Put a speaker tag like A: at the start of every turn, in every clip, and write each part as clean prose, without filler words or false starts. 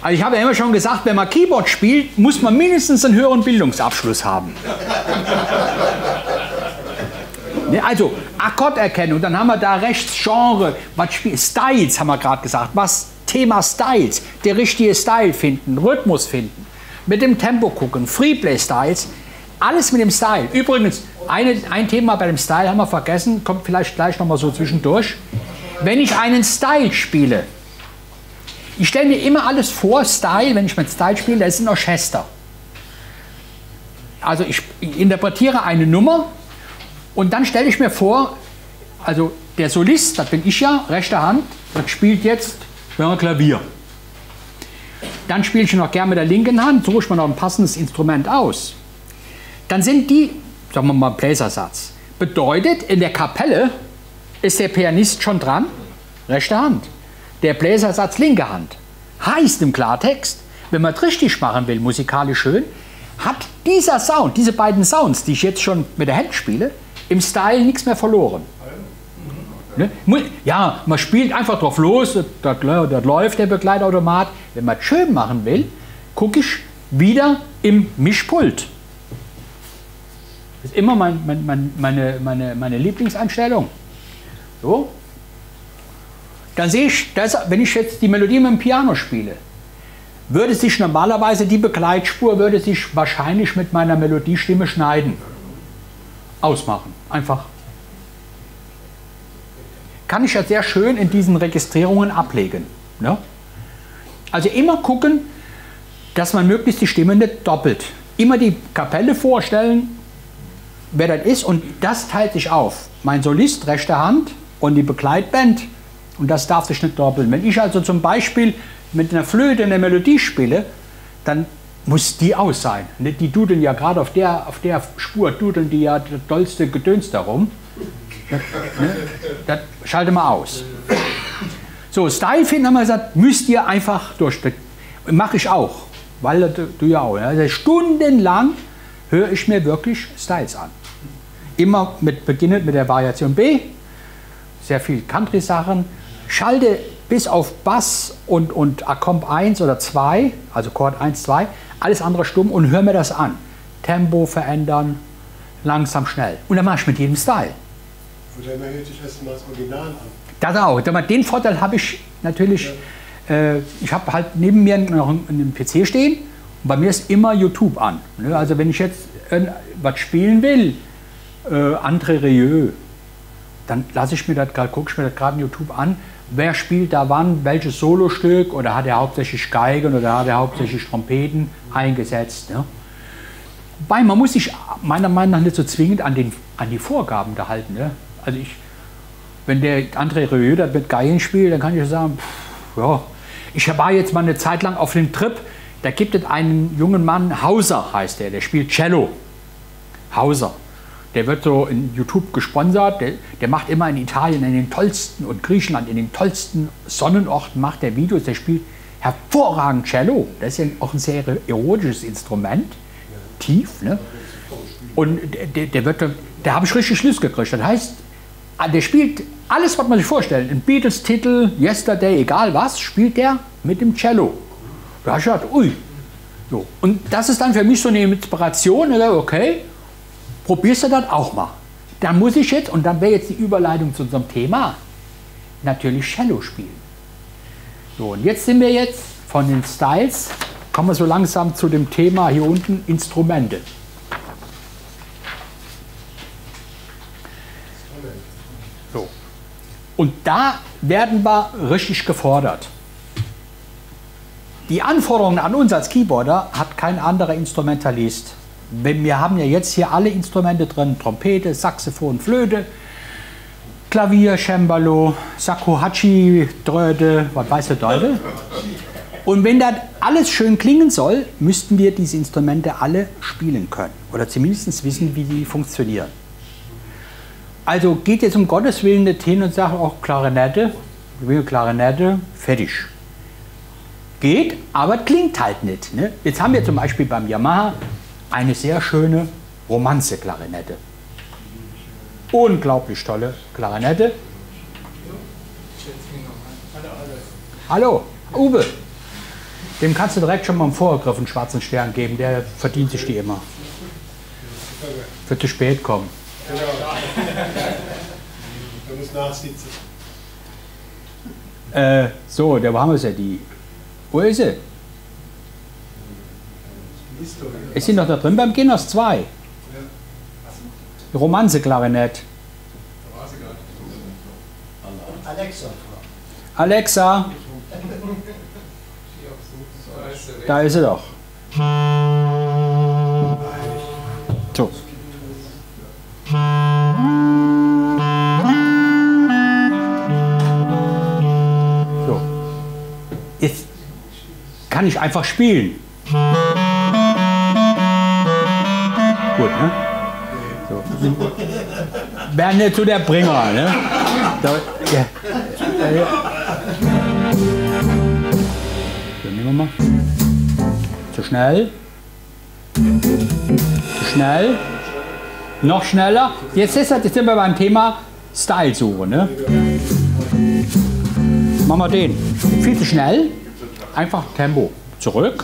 A: Also ich habe ja immer schon gesagt, wenn man Keyboard spielt, muss man mindestens einen höheren Bildungsabschluss haben. Also Akkorderkennung, dann haben wir da rechts Genre, was spielt, Styles haben wir gerade gesagt, was Thema Styles, der richtige Style finden, Rhythmus finden, mit dem Tempo gucken, Freeplay Styles, alles mit dem Style. Übrigens, ein Thema bei dem Style haben wir vergessen, kommt vielleicht gleich nochmal so zwischendurch. Wenn ich einen Style spiele, ich stelle mir immer alles vor, Style, wenn ich mit Style spiele, das ist ein Orchester. Also ich interpretiere eine Nummer und dann stelle ich mir vor, also der Solist, das bin ich ja, rechte Hand, das spielt jetzt Klavier. Dann spiele ich noch gerne mit der linken Hand, suche ich mir noch ein passendes Instrument aus. Dann sind die, sagen wir mal, Bläsersatz. Bedeutet, in der Kapelle ist der Pianist schon dran, rechte Hand. Der Bläsersatz linke Hand. Heißt im Klartext, wenn man es richtig machen will, musikalisch schön, hat dieser Sound, diese beiden Sounds, die ich jetzt schon mit der Hand spiele, im Style nichts mehr verloren. Ne? Ja, man spielt einfach drauf los, dort läuft der Begleitautomat. Wenn man es schön machen will, gucke ich wieder im Mischpult. Das ist immer meine Lieblingseinstellung. So. Dann sehe ich, wenn ich jetzt die Melodie mit dem Piano spiele, würde sich normalerweise die Begleitspur würde sich wahrscheinlich mit meiner Melodiestimme schneiden. Ausmachen. Einfach. Kann ich ja sehr schön in diesen Registrierungen ablegen. Ne? Also immer gucken, dass man möglichst die Stimme nicht doppelt. Immer die Kapelle vorstellen, wer das ist, und das teilt sich auf. Mein Solist, rechte Hand, und die Begleitband, und das darf sich nicht doppeln. Wenn ich also zum Beispiel mit einer Flöte eine Melodie spiele, dann muss die aus sein. Die dudeln ja gerade auf der Spur, dudeln die ja das dollste Gedöns darum. Das schalte mal aus. So, Style finden, haben wir gesagt, müsst ihr einfach durchblicken. Mache ich auch, weil du ja auch. Also stundenlang höre ich mir wirklich Styles an. Immer beginnend mit der Variation B, sehr viel Country-Sachen, schalte bis auf Bass und Akkord 1 oder 2, also Chord 1, 2, alles andere stumm und höre mir das an. Tempo verändern, langsam, schnell. Und dann mache ich mit jedem Style.
B: Oder man hört sich erst mal das Original an.
A: Das auch. Den Vorteil habe ich natürlich, ja. Ich habe halt neben mir noch einen PC stehen und bei mir ist immer YouTube an. Also wenn ich jetzt was spielen will, André Rieu, dann lasse ich mir das gerade, gucke ich mir das gerade in YouTube an, wer spielt da wann, welches Solostück, oder hat er hauptsächlich Geigen oder hat er hauptsächlich Trompeten eingesetzt. Ne? Wobei man muss sich meiner Meinung nach nicht so zwingend an die Vorgaben da halten. Ne? Also wenn der André Rieu das mit Geigen spielt, dann kann ich sagen, ja, ich war jetzt mal eine Zeit lang auf dem Trip, da gibt es einen jungen Mann, Hauser heißt der spielt Cello. Hauser. Der wird so in YouTube gesponsert, der macht immer in Italien in den tollsten und Griechenland in den tollsten Sonnenorten macht der Videos, der spielt hervorragend Cello. Das ist ja auch ein sehr erotisches Instrument, tief. Ne? Und da habe ich richtig Lust gekriegt. Das heißt, der spielt alles, was man sich vorstellt. Ein Beatles-Titel, Yesterday, egal was, spielt der mit dem Cello. Da habe ich gedacht, ui. So. Und das ist dann für mich so eine Inspiration, okay, probierst du das auch mal. Dann muss ich jetzt, und dann wäre jetzt die Überleitung zu unserem Thema, natürlich Cello spielen. So, und jetzt sind wir jetzt von den Styles, kommen wir so langsam zu dem Thema hier unten, Instrumente. So. Und da werden wir richtig gefordert. Die Anforderungen an uns als Keyboarder hat kein anderer Instrumentalist. Wir haben ja jetzt hier alle Instrumente drin, Trompete, Saxophon, Flöte, Klavier, Cembalo, Shakuhachi, Dröde, was weiß der Teufel. Und wenn das alles schön klingen soll, müssten wir diese Instrumente alle spielen können. Oder zumindest wissen, wie die funktionieren. Also geht jetzt um Gottes Willen nicht hin und sagt auch Klarinette, fertig. Geht, aber klingt halt nicht. Ne? Jetzt haben wir zum Beispiel beim Yamaha eine sehr schöne Romanze-Klarinette. Unglaublich tolle Klarinette. Hallo, Uwe. Dem kannst du direkt schon mal im Vorgriff einen schwarzen Stern geben, der verdient sich die immer. Wird zu spät kommen.
B: Genau. Da muss nachsitzen.
A: So, da haben wir sie, die. Wo ist sie? Ist sie noch da drin beim Guinness 2? Die Romanze-Klarinett.
C: Alexa.
A: Alexa. Da ist sie doch. So. So. Jetzt kann ich einfach spielen. Gut, ne? So. Wäre nicht so der Bringer, ne? Da, ja. So, nehmen wir mal. Zu schnell. Zu schnell. Noch schneller. Jetzt sind wir beim Thema Style-Suche, ne? Machen wir den. Viel zu schnell. Einfach Tempo. Zurück.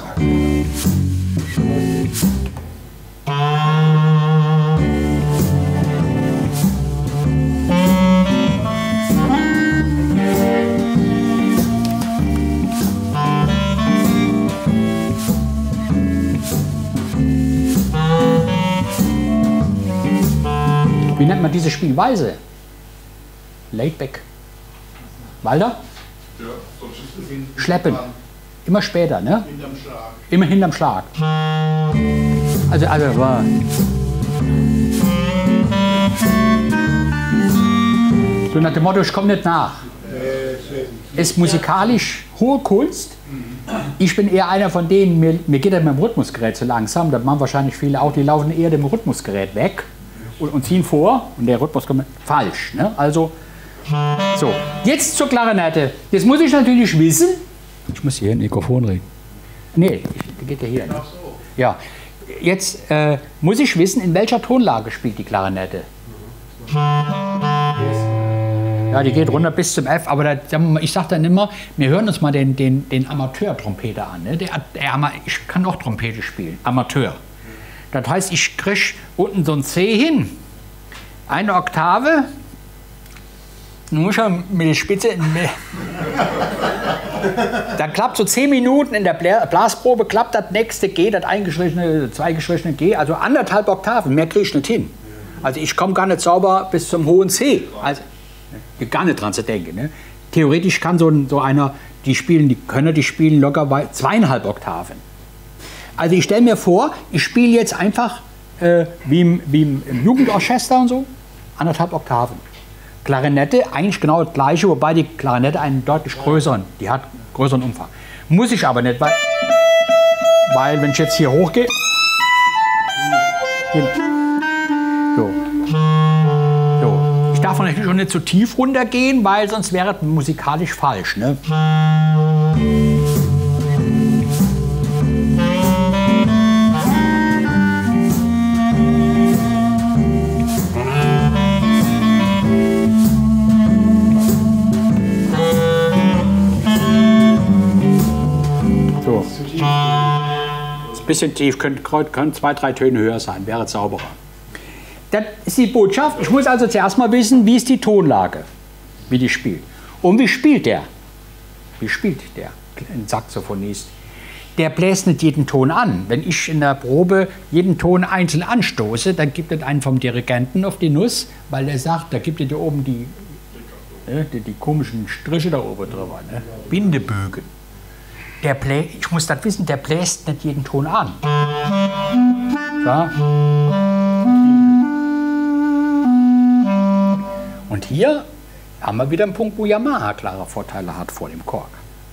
A: Wie nennt man diese Spielweise? Laid back. Walter?
D: Ja, sonst
A: Schleppen. Immer später, ne?
D: hinterm Schlag.
A: Immer hinterm Schlag. Also war. So nach dem Motto, ich komme nicht nach. Ist musikalisch hohe Kunst. Ich bin eher einer von denen, mir geht das mit dem Rhythmusgerät zu langsam. Das machen wahrscheinlich viele auch, die laufen eher dem Rhythmusgerät weg und ziehen vor. Und der Rhythmus kommt falsch. Ne? Also, so. Jetzt zur Klarinette. Jetzt muss ich natürlich wissen. Ich muss hier ein Mikrofon reden. Nee, geht ja hier. Ach so. Ja. Jetzt muss ich wissen, in welcher Tonlage spielt die Klarinette. Ja, die geht runter bis zum F, aber da, ich sage dann immer, wir hören uns mal den Amateur-Trompeter an. Ne? Ich kann auch Trompete spielen, Amateur. Das heißt, ich kriege unten so ein C hin, eine Oktave, dann muss ich mit der Spitze, dann klappt so 10 Minuten in der Blasprobe, klappt das nächste G, das eingestrichene, zweigestrichene G, also 1,5 Oktaven, mehr kriege ich nicht hin. Also ich komme gar nicht sauber bis zum hohen C. Also, gar nicht dran zu denken. Ne? Theoretisch kann so einer, die spielen locker bei 2,5 Oktaven. Also ich stelle mir vor, ich spiele jetzt einfach wie im Jugendorchester und so, 1,5 Oktaven. Klarinette eigentlich genau das gleiche, wobei die Klarinette einen deutlich größeren, die hat größeren Umfang. Muss ich aber nicht, weil wenn ich jetzt hier hochgehe, so. Ich darf natürlich auch nicht zu tief runtergehen, weil sonst wäre es musikalisch falsch. Ne? So. Ist ein bisschen tief, können 2, 3 Töne höher sein, wäre sauberer. Das ist die Botschaft. Ich muss also zuerst mal wissen, wie ist die Tonlage, wie die spielt. Und wie spielt der? Wie spielt der, ein Saxophonist? Der bläst nicht jeden Ton an. Wenn ich in der Probe jeden Ton einzeln anstoße, dann gibt es einen vom Dirigenten auf die Nuss, weil er sagt, da gibt es da oben die komischen Striche da oben drüber, ne? Bindebögen. Ich muss das wissen, der bläst nicht jeden Ton an. So. Und hier haben wir wieder einen Punkt, wo Yamaha klare Vorteile hat vor dem Korg.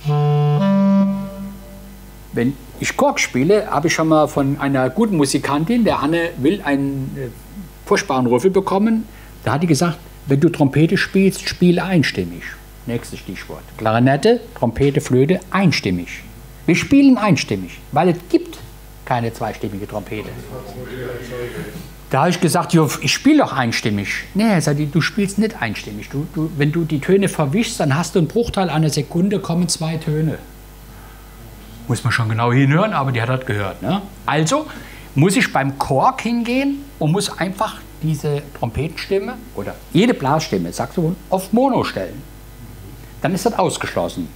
A: Wenn ich Korg spiele, habe ich schon mal von einer guten Musikantin, der Anne will, einen furchtbaren Rüffel bekommen. Da hat die gesagt, wenn du Trompete spielst, spiele einstimmig. Nächstes Stichwort. Klarinette, Trompete, Flöte, einstimmig. Wir spielen einstimmig, weil es gibt keine zweistimmige Trompete. Da habe ich gesagt, jo, ich spiele doch einstimmig. Nee, du spielst nicht einstimmig. Wenn du die Töne verwischst, dann hast du einen Bruchteil einer Sekunde, kommen 2 Töne. Muss man schon genau hinhören, aber die hat das gehört. Ne? Also muss ich beim Kork hingehen und muss einfach diese Trompetenstimme oder jede Blasstimme, Saxophon, auf Mono stellen. Dann ist das ausgeschlossen.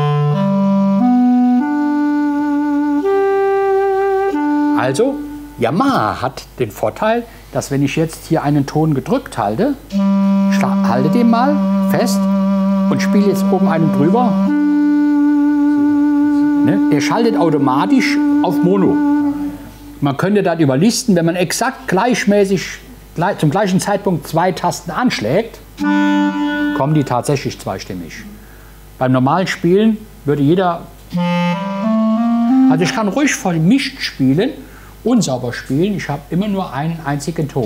A: Also, Yamaha hat den Vorteil, dass wenn ich jetzt hier einen Ton gedrückt halte, halte den mal fest und spiele jetzt oben einen drüber. Ne? Der schaltet automatisch auf Mono. Man könnte das überlisten, wenn man exakt gleichmäßig zum gleichen Zeitpunkt 2 Tasten anschlägt, kommen die tatsächlich zweistimmig. Beim normalen Spielen würde jeder... Also ich kann ruhig vermischt spielen, unsauber spielen. Ich habe immer nur einen einzigen Ton.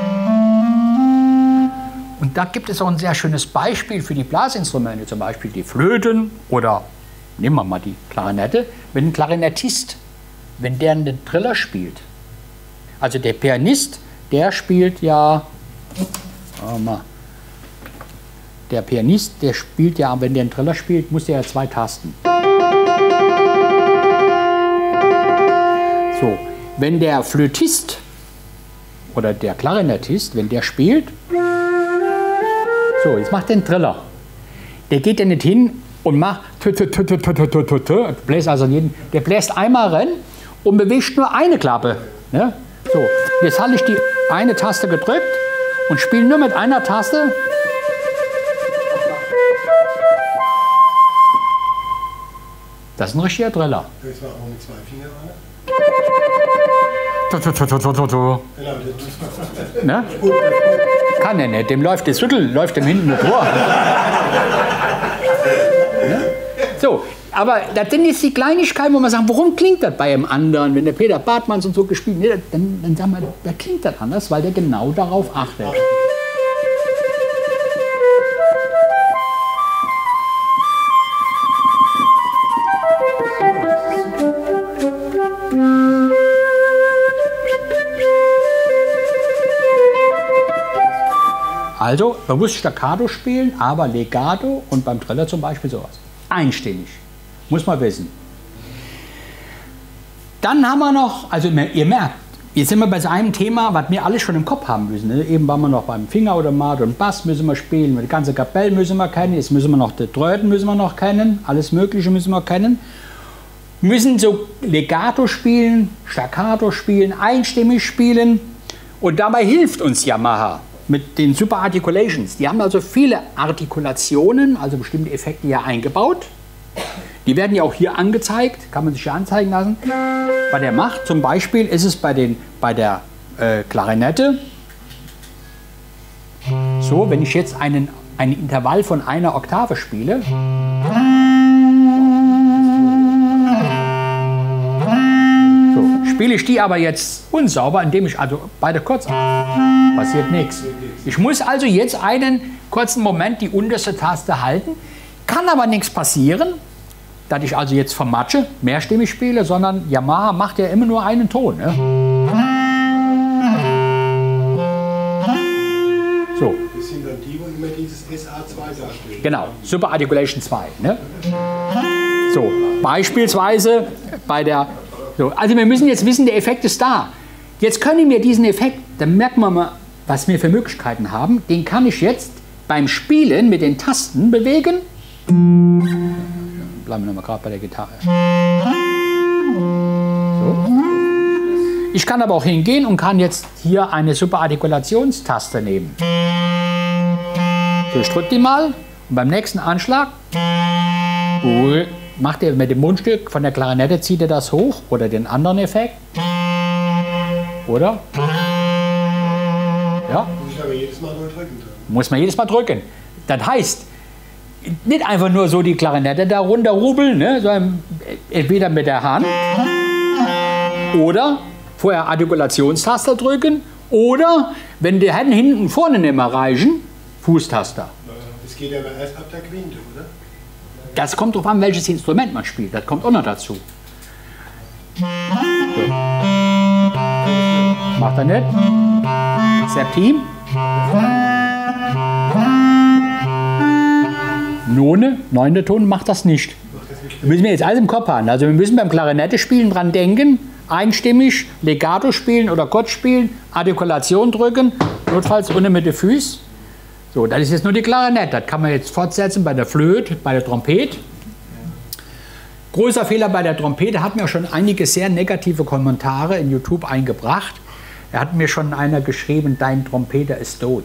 A: Und da gibt es auch ein sehr schönes Beispiel für die Blasinstrumente, zum Beispiel die Flöten oder, nehmen wir mal die Klarinette. Wenn ein Klarinettist, wenn der einen Triller spielt, also der Pianist, der spielt ja, der Pianist, der spielt ja, wenn der einen Triller spielt, muss der ja 2 Tasten. So, wenn der Flötist oder der Klarinettist, wenn der spielt, so, jetzt macht der einen Triller. Der geht ja nicht hin und macht, bläst also jeden, der bläst einmal rein und bewegt nur eine Klappe. Ne? So, jetzt halte ich die eine Taste gedrückt und spiele nur mit einer Taste. Das ist ein richtiger Triller.
B: Das war auch mit 2 Fingern,
A: Ne? Kann er nicht, dem läuft das Rüttel, läuft dem hinten das Rohr. Ne? So, aber das sind jetzt die Kleinigkeiten, wo man sagt, warum klingt das bei einem anderen? Wenn der Peter Bartmanns und so gespielt hat, dann sagen wir, da klingt das anders, weil der genau darauf achtet. Also bewusst Staccato spielen, aber Legato und beim Triller zum Beispiel sowas. Einstimmig. Muss man wissen. Dann haben wir noch, also ihr merkt, jetzt sind wir bei so einem Thema, was wir alle schon im Kopf haben müssen. Ne? Eben waren wir noch beim Fingerautomat und Bass müssen wir spielen, die ganze Kapelle müssen wir kennen, jetzt müssen wir noch die Tröten müssen wir noch kennen, alles Mögliche müssen wir kennen. Müssen so Legato spielen, Staccato spielen, einstimmig spielen und dabei hilft uns Yamaha mit den Super Articulations. Die haben also viele Artikulationen, also bestimmte Effekte hier eingebaut. Die werden ja auch hier angezeigt, kann man sich ja anzeigen lassen. Bei der Macht zum Beispiel ist es bei der Klarinette so, wenn ich jetzt ein Intervall von einer Oktave spiele, so, spiele ich die aber jetzt unsauber, indem ich also beide kurz passiert nichts. Ich muss also jetzt einen kurzen Moment die unterste Taste halten, kann aber nichts passieren, dass ich also jetzt vermatsche, mehrstimmig spiele, sondern Yamaha macht ja immer nur einen Ton. Ne? So.
B: Das sind dann die, wo immer dieses SA2 darstellen.
A: Genau, Super Articulation 2. Ne? So, beispielsweise bei der... So, also wir müssen jetzt wissen, der Effekt ist da. Jetzt können wir diesen Effekt, dann merken wir mal, was wir für Möglichkeiten haben. Den kann ich jetzt beim Spielen mit den Tasten bewegen. Bleiben wir mal gerade bei der Gitarre. So. Ich kann aber auch hingehen und kann jetzt hier eine Superartikulationstaste nehmen. So, ich drücke die mal und beim nächsten Anschlag macht er mit dem Mundstück von der Klarinette, zieht er das hoch oder den anderen Effekt. Oder? Ja?
B: Muss ich aber jedes Mal neu drücken.
A: Muss man jedes Mal drücken. Das heißt, nicht einfach nur so die Klarinette da runter rubbeln, ne, sondern entweder mit der Hand oder vorher Artikulationstaster drücken oder, wenn die Hände hinten vorne nicht mehr reichen, Fußtaster.
B: Das geht aber erst ab der Quinte, oder?
A: Das kommt drauf an, welches Instrument man spielt. Das kommt auch noch dazu. So. Macht er nicht? Septim. None, 9. Ton, macht das nicht.
B: Macht das mit
A: Müssen wir jetzt alles im Kopf haben. Also wir müssen beim Klarinette spielen dran denken, einstimmig, Legato spielen oder kurz spielen, Artikulation drücken, notfalls unten mit den Füßen. So, das ist jetzt nur die Klarinette. Das kann man jetzt fortsetzen bei der Flöte, bei der Trompete. Großer Fehler bei der Trompete, hat mir schon einige sehr negative Kommentare in YouTube eingebracht. Er hat mir schon einer geschrieben, dein Trompeter ist tot.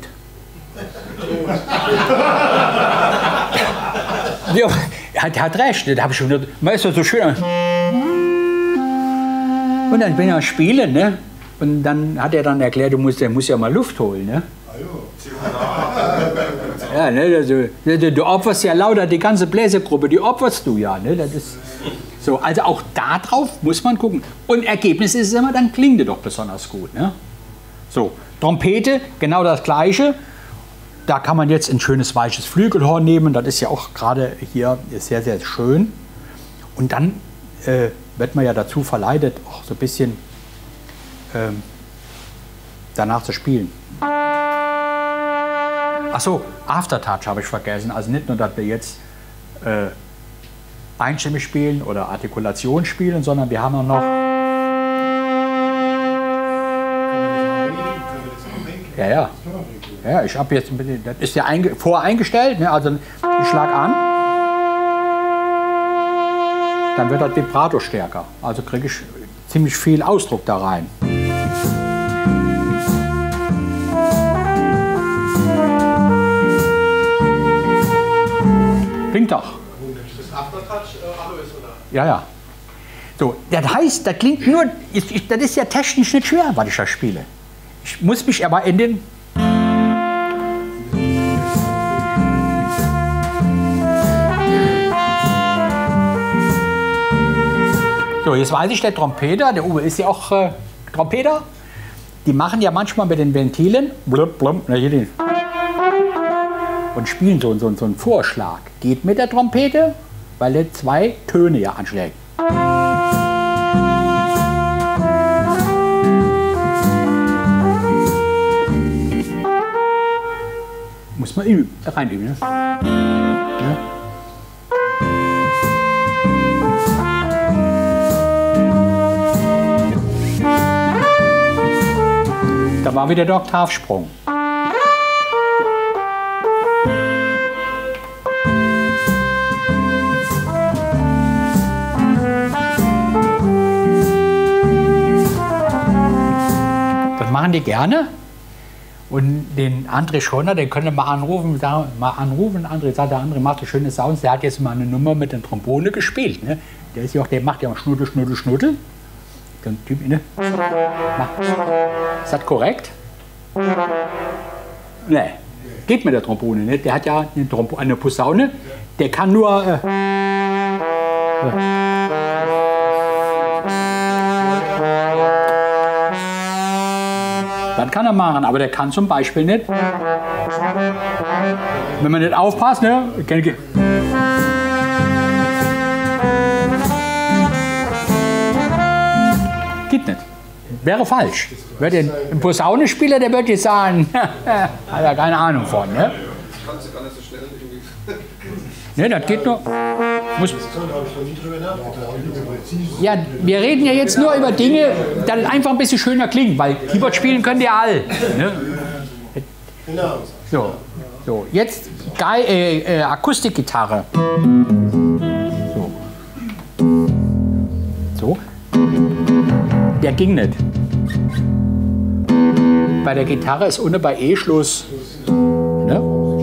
A: Ja, er hat recht, da habe ich schon gedacht, man ist doch so schön. Und dann bin ich am Spielen, ne? Und dann hat er dann erklärt, der muss ja mal Luft holen, ne? Ja, ne, also, du opferst ja lauter die ganze Bläsergruppe, die opferst du ja, ne? Das ist so, also auch darauf muss man gucken. Und Ergebnis ist immer, dann klingt es doch besonders gut, ne? So, Trompete, genau das Gleiche. Da kann man jetzt ein schönes weiches Flügelhorn nehmen, das ist ja auch gerade hier sehr, sehr schön. Und dann wird man ja dazu verleitet, auch so ein bisschen danach zu spielen. Achso, Aftertouch habe ich vergessen. Also nicht nur, dass wir jetzt einstimmig spielen oder Artikulation spielen, sondern wir haben auch noch... Ja, ja. Ja, ich habe jetzt, das ist ja voreingestellt, ne? Also ich schlage an, dann wird das Vibrato stärker. Also kriege ich ziemlich viel Ausdruck da rein. Klingt doch.
B: Ist das Aftertouch Alois, oder?
A: Ja, ja. So, das heißt, das klingt nur, das ist ja technisch nicht schwer, was ich da spiele. Ich muss mich aber in den... So, jetzt weiß ich, der Trompeter, der Uwe ist ja auch Trompeter, die machen ja manchmal mit den Ventilen blub, blub, und spielen so einen Vorschlag. Geht mit der Trompete, weil er 2 Töne ja anschlägt. Muss man reinüben. Ne? Ja. Da war wieder der Oktavsprung. Das machen die gerne. Und den André Schorner, den können wir mal anrufen. André sagt, der André macht so schöne Sounds. Der hat jetzt mal eine Nummer mit der Trombone gespielt. Ne? Der macht ja auch Schnuddel, Schnuddel, Schnuddel. So ein Typ, ne? Ist das korrekt? Ne, geht mit der Trombone. Ne? Der hat ja eine Posaune. Der kann nur. Das kann er machen, aber der kann zum Beispiel nicht. Wenn man nicht aufpasst, ne? Geht nicht. Wäre falsch. Ein Posaunenspieler, der wird jetzt sagen, hat er keine Ahnung von. Ne?
D: Kannst du gar nicht so schnell irgendwie.
A: Ne, das geht nur. Ja, wir reden ja jetzt nur über Dinge, die einfach ein bisschen schöner klingen, weil Keyboard spielen können die alle. Ne?
B: Genau.
A: So, jetzt Akustikgitarre. So. Der ging nicht. Bei der Gitarre ist unten bei E Schluss. Ne?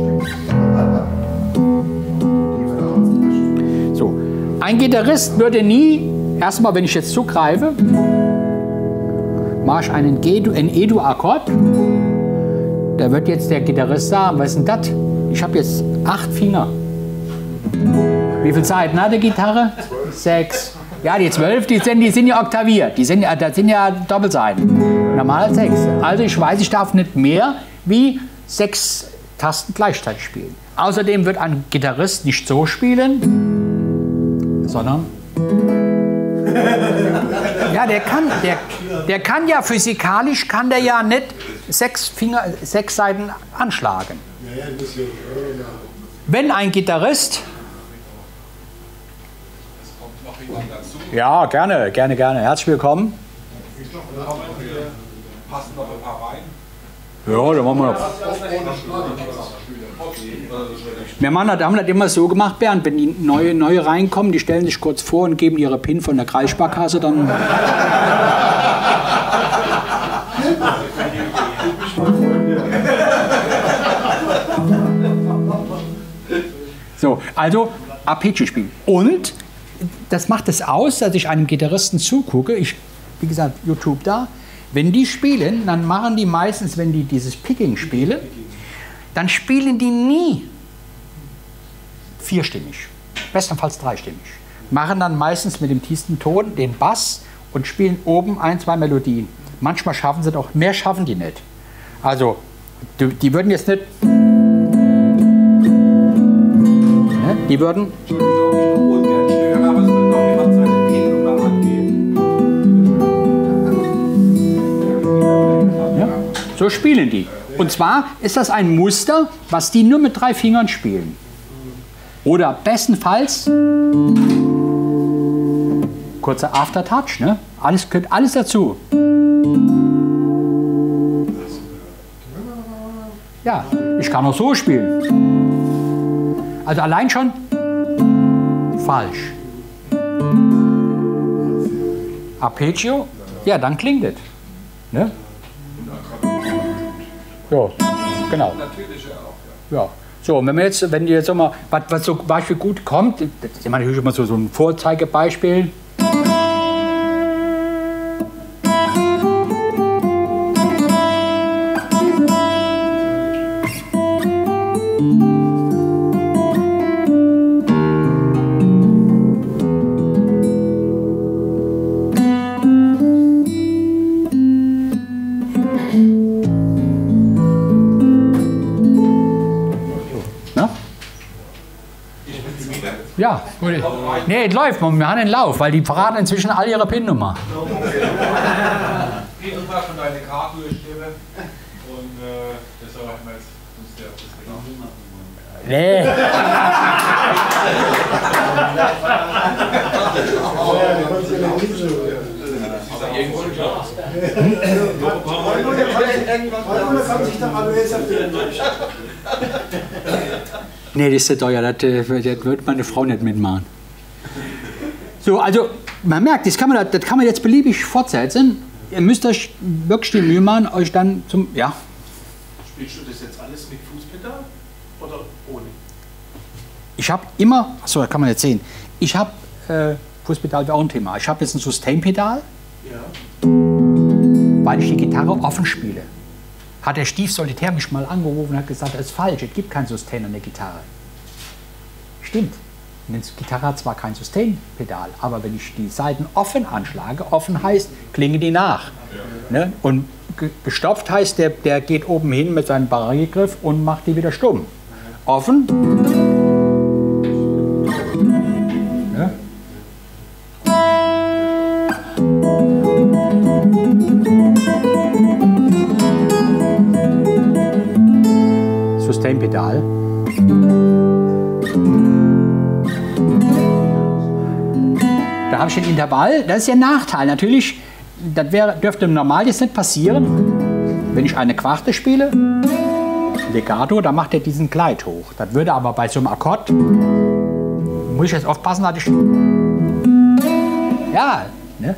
A: So. Ein Gitarrist würde nie, erstmal wenn ich jetzt zugreife, mache ich einen E-Dur-Akkord. Da wird jetzt der Gitarrist sagen, was ist denn das? Ich habe jetzt 8 Finger. Wie viel Seiten hat die Gitarre? 6. Ja, die 12, die sind ja oktaviert. Das sind ja Doppelseiten. Normal 6. Also ich weiß, ich darf nicht mehr wie 6 Tasten gleichzeitig spielen. Außerdem wird ein Gitarrist nicht so spielen, sondern... Ja, der kann ja physikalisch, kann der ja nicht 6 Seiten anschlagen. Wenn ein Gitarrist
D: jemand dazu?
A: Ja, gerne, gerne, gerne. Herzlich willkommen.
D: Passen noch ein paar rein?
A: Ja, da machen wir noch. Wir haben das immer so gemacht, Bernd, wenn die neue reinkommen, die stellen sich kurz vor und geben ihre PIN von der Kreissparkasse, dann... So, also Arpeggio-Spiel. Und das macht es aus, dass ich einem Gitarristen zugucke, wie gesagt, YouTube da, wenn die spielen, dann machen die meistens, wenn die dieses Picking spielen, dann spielen die nie vierstimmig, bestenfalls dreistimmig. Machen dann meistens mit dem tiefsten Ton den Bass und spielen oben ein, zwei Melodien. Manchmal schaffen sie doch, mehr schaffen die nicht. Also, die würden jetzt nicht... Ne, die würden...
D: Ungern stören, aber es will noch jemand seine PIN-Nummer angeben.
A: Ja, so spielen die. Und zwar ist das ein Muster, was die nur mit 3 Fingern spielen. Oder bestenfalls kurzer Aftertouch, ne? Alles gehört alles dazu. Ja, ich kann auch so spielen. Also allein schon falsch. Arpeggio, ja, dann klingt es. Ne? Ja, genau.
D: Natürlich auch, ja.
A: Ja. So, wenn wir jetzt, wenn ihr jetzt mal, was so Beispiel gut kommt, das ist immer natürlich immer so ein Vorzeigebeispiel. Ja, gut. Nee, es läuft. Wir haben einen Lauf, weil die verraten inzwischen all ihre PIN-Nummer.
C: Die Nummer von deiner Karte durchgebe und das soll auch mal jetzt das genau.
A: Nee. Nee, das ist zu teuer, das wird meine Frau nicht mitmachen. So, also man merkt, das kann man jetzt beliebig fortsetzen. Ihr müsst euch wirklich die Mühe machen, euch dann zum, ja.
B: Spielst du das jetzt alles mit Fußpedal oder ohne?
A: Ich habe immer, achso, da kann man jetzt sehen, ich habe, Fußpedal wäre auch ein Thema, ich habe jetzt ein Sustain-Pedal,
B: Ja.
A: weil ich die Gitarre offen spiele. Hat der Stief Solitär mich mal angerufen und hat gesagt, das ist falsch, es gibt kein Sustain an der Gitarre. Stimmt. Eine Gitarre hat zwar kein Sustain-Pedal, aber wenn ich die Saiten offen anschlage, offen heißt, klingen die nach. Ja. Ne? Und gestopft heißt, der geht oben hin mit seinem Barriergriff und macht die wieder stumm. Offen. Ne? Sustain-Pedal. Da habe ich ein Intervall. Das ist der Nachteil. Natürlich, das dürfte normal jetzt nicht passieren, wenn ich eine Quarte spiele. Legato, da macht er diesen Gleit hoch. Das würde aber bei so einem Akkord, muss ich jetzt aufpassen, dass ich... Ja, ne?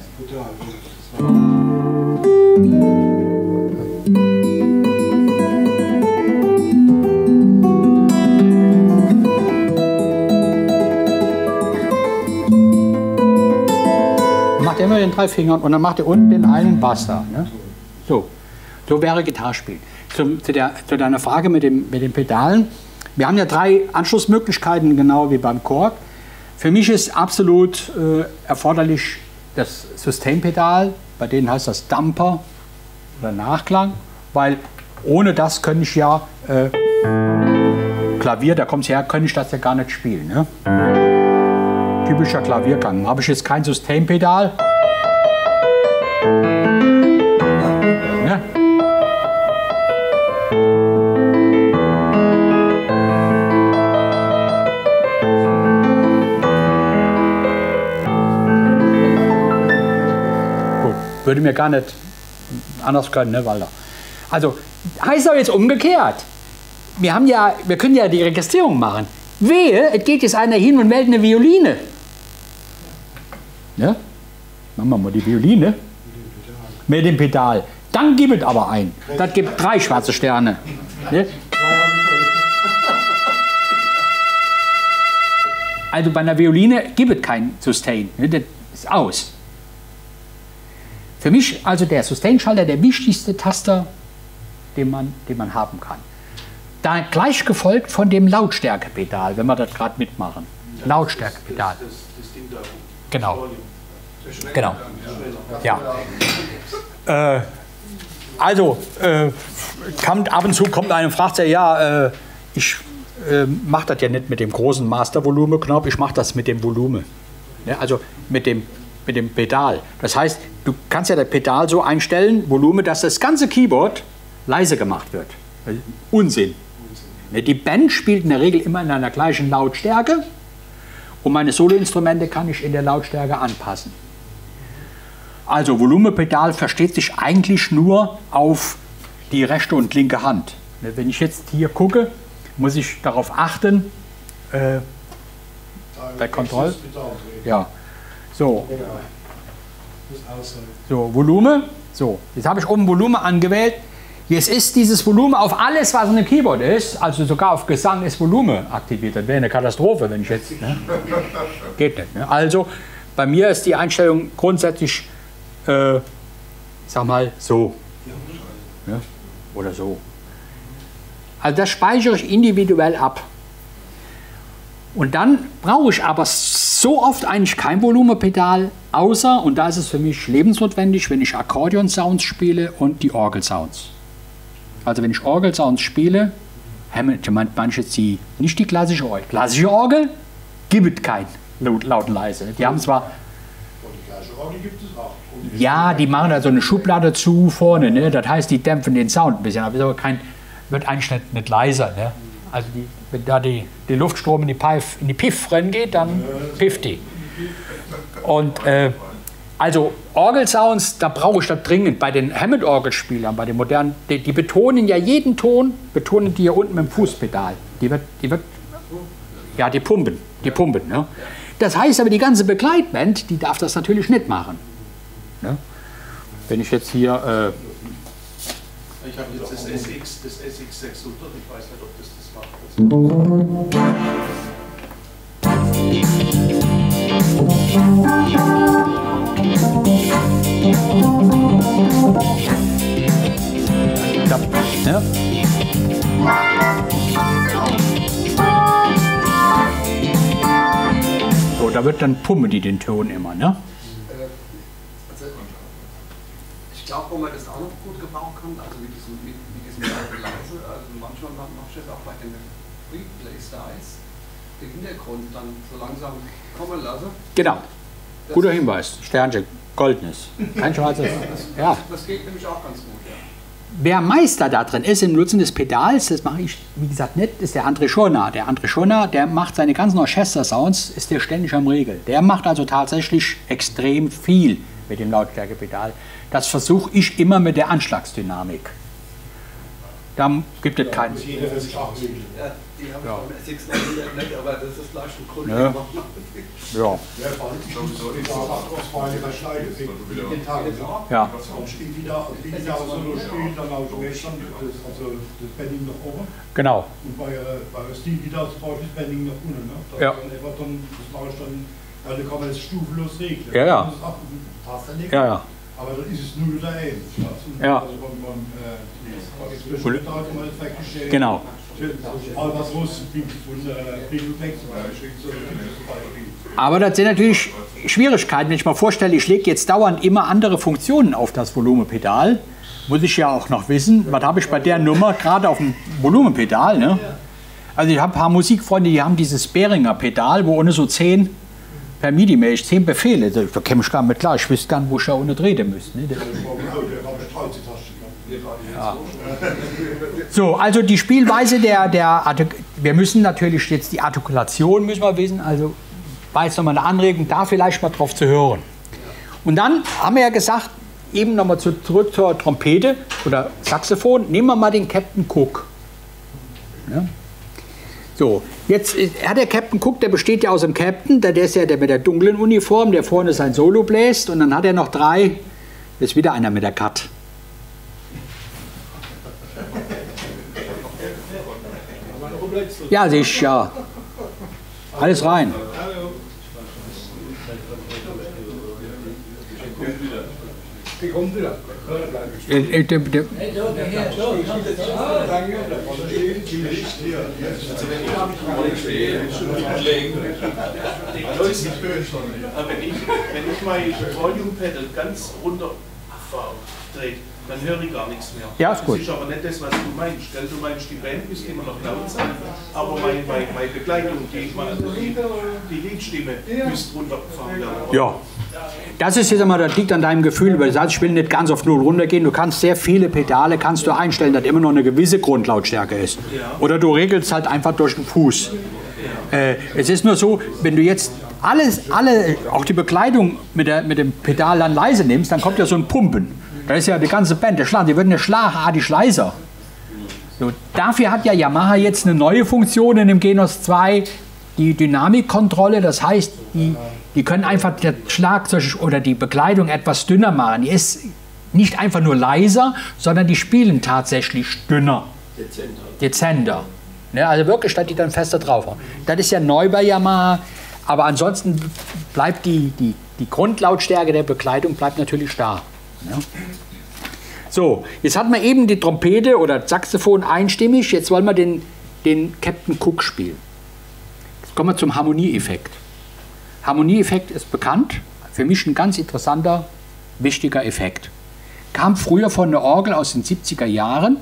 A: Macht er immer den 3 Fingern und dann macht er unten den einen Bass da. Ne? So wäre Gitarrespielen. Zu deiner Frage mit den Pedalen. Wir haben ja 3 Anschlussmöglichkeiten, genau wie beim Korg. Für mich ist absolut erforderlich das Sustain-Pedal. Bei denen heißt das Damper oder Nachklang, weil ohne das könnte ich ja Klavier, da kommt es her, könnte ich das ja gar nicht spielen. Ne? Typischer Klaviergang. Habe ich jetzt kein Sustain-Pedal. Ne? würde mir gar nicht anders können, ne, Walter? Also, heißt doch jetzt umgekehrt. Wir können ja die Registrierung machen. Wehe, es geht jetzt einer hin und meldet eine Violine. Ja? Machen wir mal die Violine. Mit dem Pedal. Dann gibt es aber ein. Das gibt 3 schwarze Sterne. Ne? Also bei einer Violine gibt es kein Sustain. Ne? Das ist aus. Für mich also der Sustain-Schalter der wichtigste Taster, den man haben kann. Da gleich gefolgt von dem Lautstärkepedal, wenn wir das gerade mitmachen. Lautstärkepedal.
B: Das Ding da.
A: Genau. Genau. Ja. Also, ab und zu kommt einer und fragt sich, ja, ich mache das ja nicht mit dem großen Master-Volume-Knopf, ich mache das mit dem Volumen. Ja, also mit dem Pedal. Das heißt, du kannst ja das Pedal so einstellen, Volumen, dass das ganze Keyboard leise gemacht wird. Unsinn. Die Band spielt in der Regel immer in einer gleichen Lautstärke und meine Soloinstrumente kann ich in der Lautstärke anpassen. Also Volumenpedal versteht sich eigentlich nur auf die rechte und linke Hand. Wenn ich jetzt hier gucke, muss ich darauf achten, bei Kontrolle. Ja. So. So, Volumen. So, jetzt habe ich oben Volumen angewählt. Jetzt ist dieses Volumen auf alles, was in einem Keyboard ist, also sogar auf Gesang ist Volumen aktiviert. Das wäre eine Katastrophe, wenn ich jetzt... Ne? Geht nicht. Ne? Also bei mir ist die Einstellung grundsätzlich, sag mal, so. Ne? Oder so. Also das speichere ich individuell ab. Und dann brauche ich aber so oft eigentlich kein Volumenpedal, außer, und da ist es für mich lebensnotwendig, wenn ich Akkordeon-Sounds spiele und die Orgel-Sounds. Also wenn ich Orgel-Sounds spiele, manche jetzt nicht die klassische Orgel. Klassische Orgel gibt es kein laut und leise. Die haben zwar...
E: Die klassische Orgel gibt es auch.
A: Ja, die machen da so eine Schublade zu vorne, ne? Das heißt, die dämpfen den Sound ein bisschen, aber wird eigentlich nicht leiser. Ne? Also wenn da die Luftstrom in die Piff reingeht, dann pifft die. Und also Orgelsounds, da brauche ich das dringend. Bei den Hammond-Orgelspielern, bei den modernen, die betonen ja jeden Ton, betonen die hier unten mit dem Fußpedal. Die pumpen. Ne? Das heißt aber, die ganze Begleitband, die darf das natürlich nicht machen. Ne? Wenn ich jetzt hier...
B: Ich habe jetzt das SX 600, ich weiß nicht, ob das macht.
A: Ja. So, da wird dann pumpen die den Ton immer, ne?
F: Ich glaube, wo man das auch noch gut gebrauchen kann, also mit diesem leise, also manchmal mache ich das auch bei den Replay-Styles, den Hintergrund dann so langsam kommen lasse.
A: Genau, guter Hinweis, Sternchen, goldenes, kein schwarzes. Ja.
F: Das geht nämlich auch ganz gut, ja.
A: Wer Meister da drin ist im Nutzen des Pedals, das mache ich, wie gesagt, nicht, ist der André Schorner. Der André Schorner, der macht seine ganzen Orchester-Sounds, ist der ständig am Regel. Der macht also tatsächlich extrem viel mit dem Lautstärkepedal. Das versuche ich immer mit der Anschlagsdynamik. Da gibt es keinen.
F: Ja, die haben
A: Ja.
F: beim SX 900 nicht, aber das ist gleich ein Grund.
A: Ja. Ja. Ja. Genau.
E: Und bei Stil wieder zum Beispiel das Bending nach unten. Ne? Das
A: Ja.
E: ist dann einfach das mache ich dann, weil da kann man das stufenlos regeln.
A: Ja, ja.
E: Das ist auch ein Taster legen,
A: Ja, ja.
E: aber dann ist es 0 oder 1.
A: Ja.
E: Also beim kann man das wirklich,
A: Genau.
E: Albatros bringt von Bibliothek zum Beispiel.
A: Aber das sind natürlich Schwierigkeiten. Wenn ich mir vorstelle, ich lege jetzt dauernd immer andere Funktionen auf das Volumenpedal, muss ich ja auch noch wissen, was habe ich bei der Nummer gerade auf dem Volumenpedal. Ne? Also ich habe ein paar Musikfreunde, die haben dieses Behringer Pedal, wo ohne so 10 per MIDI 10 Befehle, da käme ich gar nicht mit klar, ich wüsste gar nicht, wo ich da ohne drehen müsste. Ne? Ja. So, also die Spielweise wir müssen natürlich jetzt die Artikulation müssen wir wissen, also war jetzt nochmal eine Anregung, da vielleicht mal drauf zu hören. Und dann haben wir ja gesagt, eben nochmal zurück zur Trompete oder Saxophon. Nehmen wir mal den Captain Cook. Ja. So, jetzt hat der Captain Cook, der besteht ja aus dem Captain, der ist ja der mit der dunklen Uniform, der vorne sein Solo bläst, und dann hat er noch 3, ist wieder einer mit der Cut. Ja, sicher. Alles rein.
E: Die kommt wieder.
B: Wenn ich mein Volume Pedal ganz runter drehe, dann höre ich gar nichts mehr.
A: Ja, ist gut.
B: Das ist aber nicht das, was du meinst. Gell? Du meinst, die Band müsste immer noch laut sein, aber meine Begleitung, die Liedstimme, müsste runtergefahren werden.
A: Ja. Das ist jetzt einmal, das liegt an deinem Gefühl, weil das Spiel nicht ganz auf 0 runtergehen. Du kannst sehr viele Pedale kannst du einstellen, dass immer noch eine gewisse Grundlautstärke ist.
B: Ja.
A: Oder du regelst halt einfach durch den Fuß. Es ist nur so, wenn du jetzt auch die Bekleidung mit dem Pedal dann leise nimmst, dann kommt ja so ein Pumpen. Da ist ja die ganze Band, die würden ja schlagartig leiser. So, dafür hat ja Yamaha jetzt eine neue Funktion in dem Genos 2, die Dynamikkontrolle. Das heißt, die können einfach das Schlagzeug oder die Bekleidung etwas dünner machen. Die ist nicht einfach nur leiser, sondern die spielen tatsächlich dünner. Dezenter. Ja, also wirklich, statt die dann fester drauf haben. Das ist ja neu bei Yamaha, aber ansonsten bleibt die Grundlautstärke der Bekleidung bleibt natürlich da. Ja. So, jetzt hatten wir eben die Trompete oder Saxophon einstimmig, jetzt wollen wir den Captain Cook spielen. Jetzt kommen wir zum Harmonieeffekt. Harmonieeffekt ist bekannt, für mich ein ganz interessanter, wichtiger Effekt. Kam früher von der Orgel aus den 70er Jahren.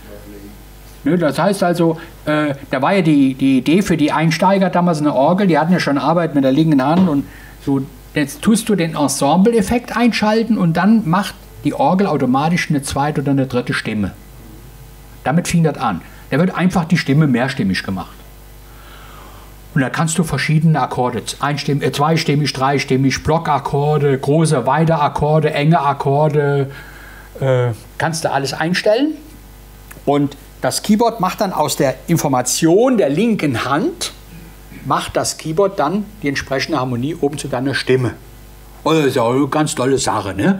A: Das heißt also, da war ja die Idee für die Einsteiger damals eine Orgel, die hatten ja schon Arbeit mit der linken Hand und so. Jetzt tust du den Ensemble-Effekt einschalten und dann macht die Orgel automatisch eine zweite oder eine dritte Stimme. Damit fing das an. Da wird einfach die Stimme mehrstimmig gemacht. Und da kannst du verschiedene Akkorde, zweistimmig, dreistimmig, Blockakkorde, große, weite Akkorde, enge Akkorde, kannst du alles einstellen. Und das Keyboard macht dann aus der Information der linken Hand, macht das Keyboard dann die entsprechende Harmonie oben zu deiner Stimme. Oh, das ist ja eine ganz tolle Sache, ne?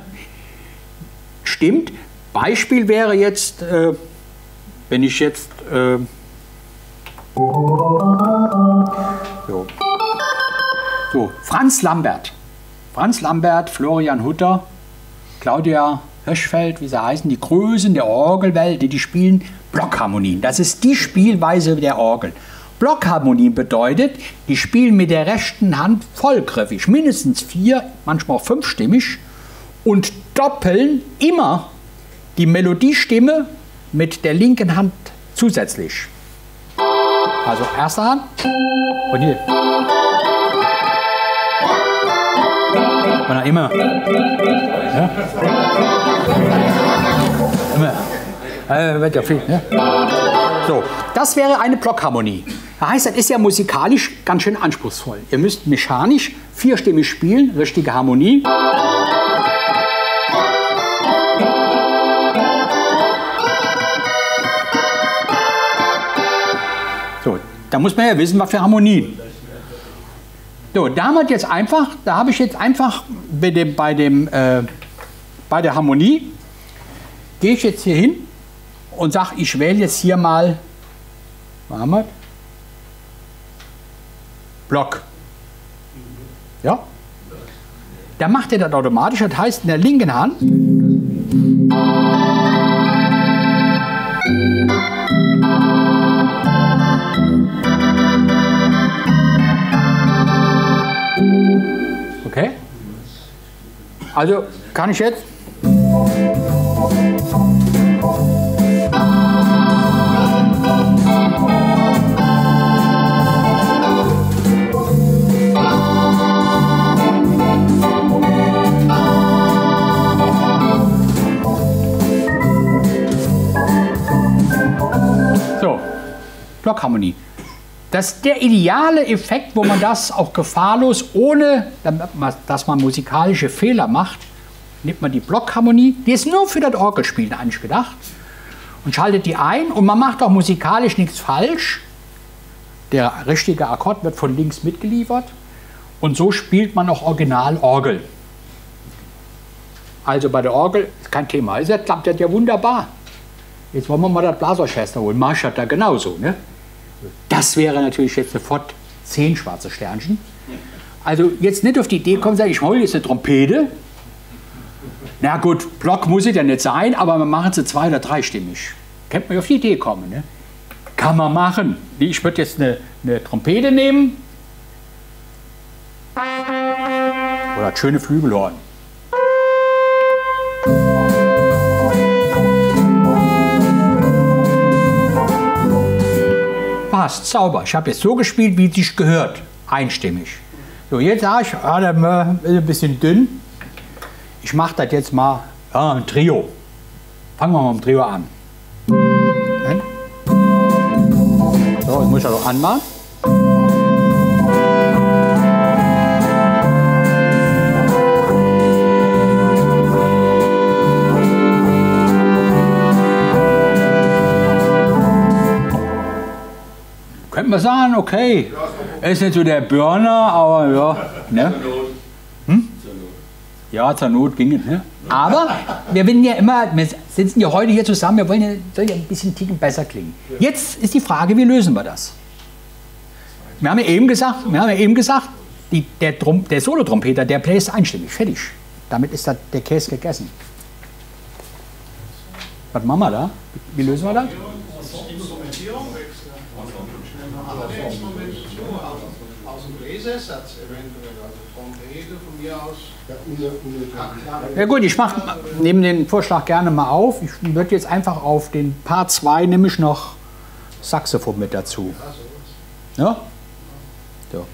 A: Stimmt. Beispiel wäre jetzt, wenn ich jetzt so, Franz Lambert, Florian Hutter, Claudia Hirschfeld, wie sie heißen, die Größen der Orgelwelt, die spielen Blockharmonien. Das ist die Spielweise der Orgel. Blockharmonien bedeutet, die spielen mit der rechten Hand vollgriffig, mindestens 4, manchmal auch 5stimmig und doppeln immer die Melodiestimme mit der linken Hand zusätzlich. Also erste Hand und hier. Und dann immer. Ja? Immer. Wird ja viel, ne? So, das wäre eine Blockharmonie. Das heißt, das ist ja musikalisch ganz schön anspruchsvoll. Ihr müsst mechanisch vierstimmig spielen, richtige Harmonie. So, da muss man ja wissen, was für Harmonien. So, da habe ich jetzt einfach bei der Harmonie, gehe ich jetzt hier hin und sage, ich wähle jetzt hier mal Block. Ja? Da macht er das automatisch, das heißt in der linken Hand. Okay? Also kann ich jetzt. So, Blockharmonie. Das ist der ideale Effekt, wo man das auch gefahrlos, ohne dass man musikalische Fehler macht, nimmt man die Blockharmonie, die ist nur für das Orgelspielen eigentlich gedacht, und schaltet die ein. Und man macht auch musikalisch nichts falsch. Der richtige Akkord wird von links mitgeliefert. Und so spielt man auch original Orgel. Also bei der Orgel ist kein Thema. Das klappt ja wunderbar. Jetzt wollen wir mal das Blasorchester holen. Marsch hat da genauso. Ne? Das wäre natürlich jetzt sofort 10 schwarze Sternchen. Also jetzt nicht auf die Idee kommen, sagen, ich hole jetzt eine Trompete. Na gut, Block muss es ja nicht sein, aber wir machen sie 2- oder 3-stimmig. Könnte man auf die Idee kommen. Ne? Kann man machen. Ich würde jetzt eine Trompete nehmen. Oder das schöne Flügelhorn. Passt, sauber. Ich habe jetzt so gespielt, wie es sich gehört. Einstimmig. So, jetzt sage ich, der ist ein bisschen dünn. Ich mache das jetzt mal ein Trio. Fangen wir mal mit dem Trio an. So, ich muss das auch anmachen. Könnte man sagen, okay, er ist nicht so der Burner, aber ja. Ne? Ja, zur Not ging es. Ne? Aber wir wollen ja immer, wir sitzen ja heute hier zusammen, wir wollen ja, soll ja ein bisschen Ticken besser klingen. Jetzt ist die Frage, wie lösen wir das? Wir haben ja eben gesagt, der Solotrompeter, der bläst einstimmig, fertig. Damit ist der Käse gegessen. Was machen wir da? Wie lösen wir das?
G: Aus dem Bläsersatz eventuell, also Trompete von mir aus.
A: Ja gut, ich nehme den Vorschlag gerne mal auf. Ich würde jetzt einfach auf den Part 2 nämlich noch Saxophon mit dazu. Ja? So.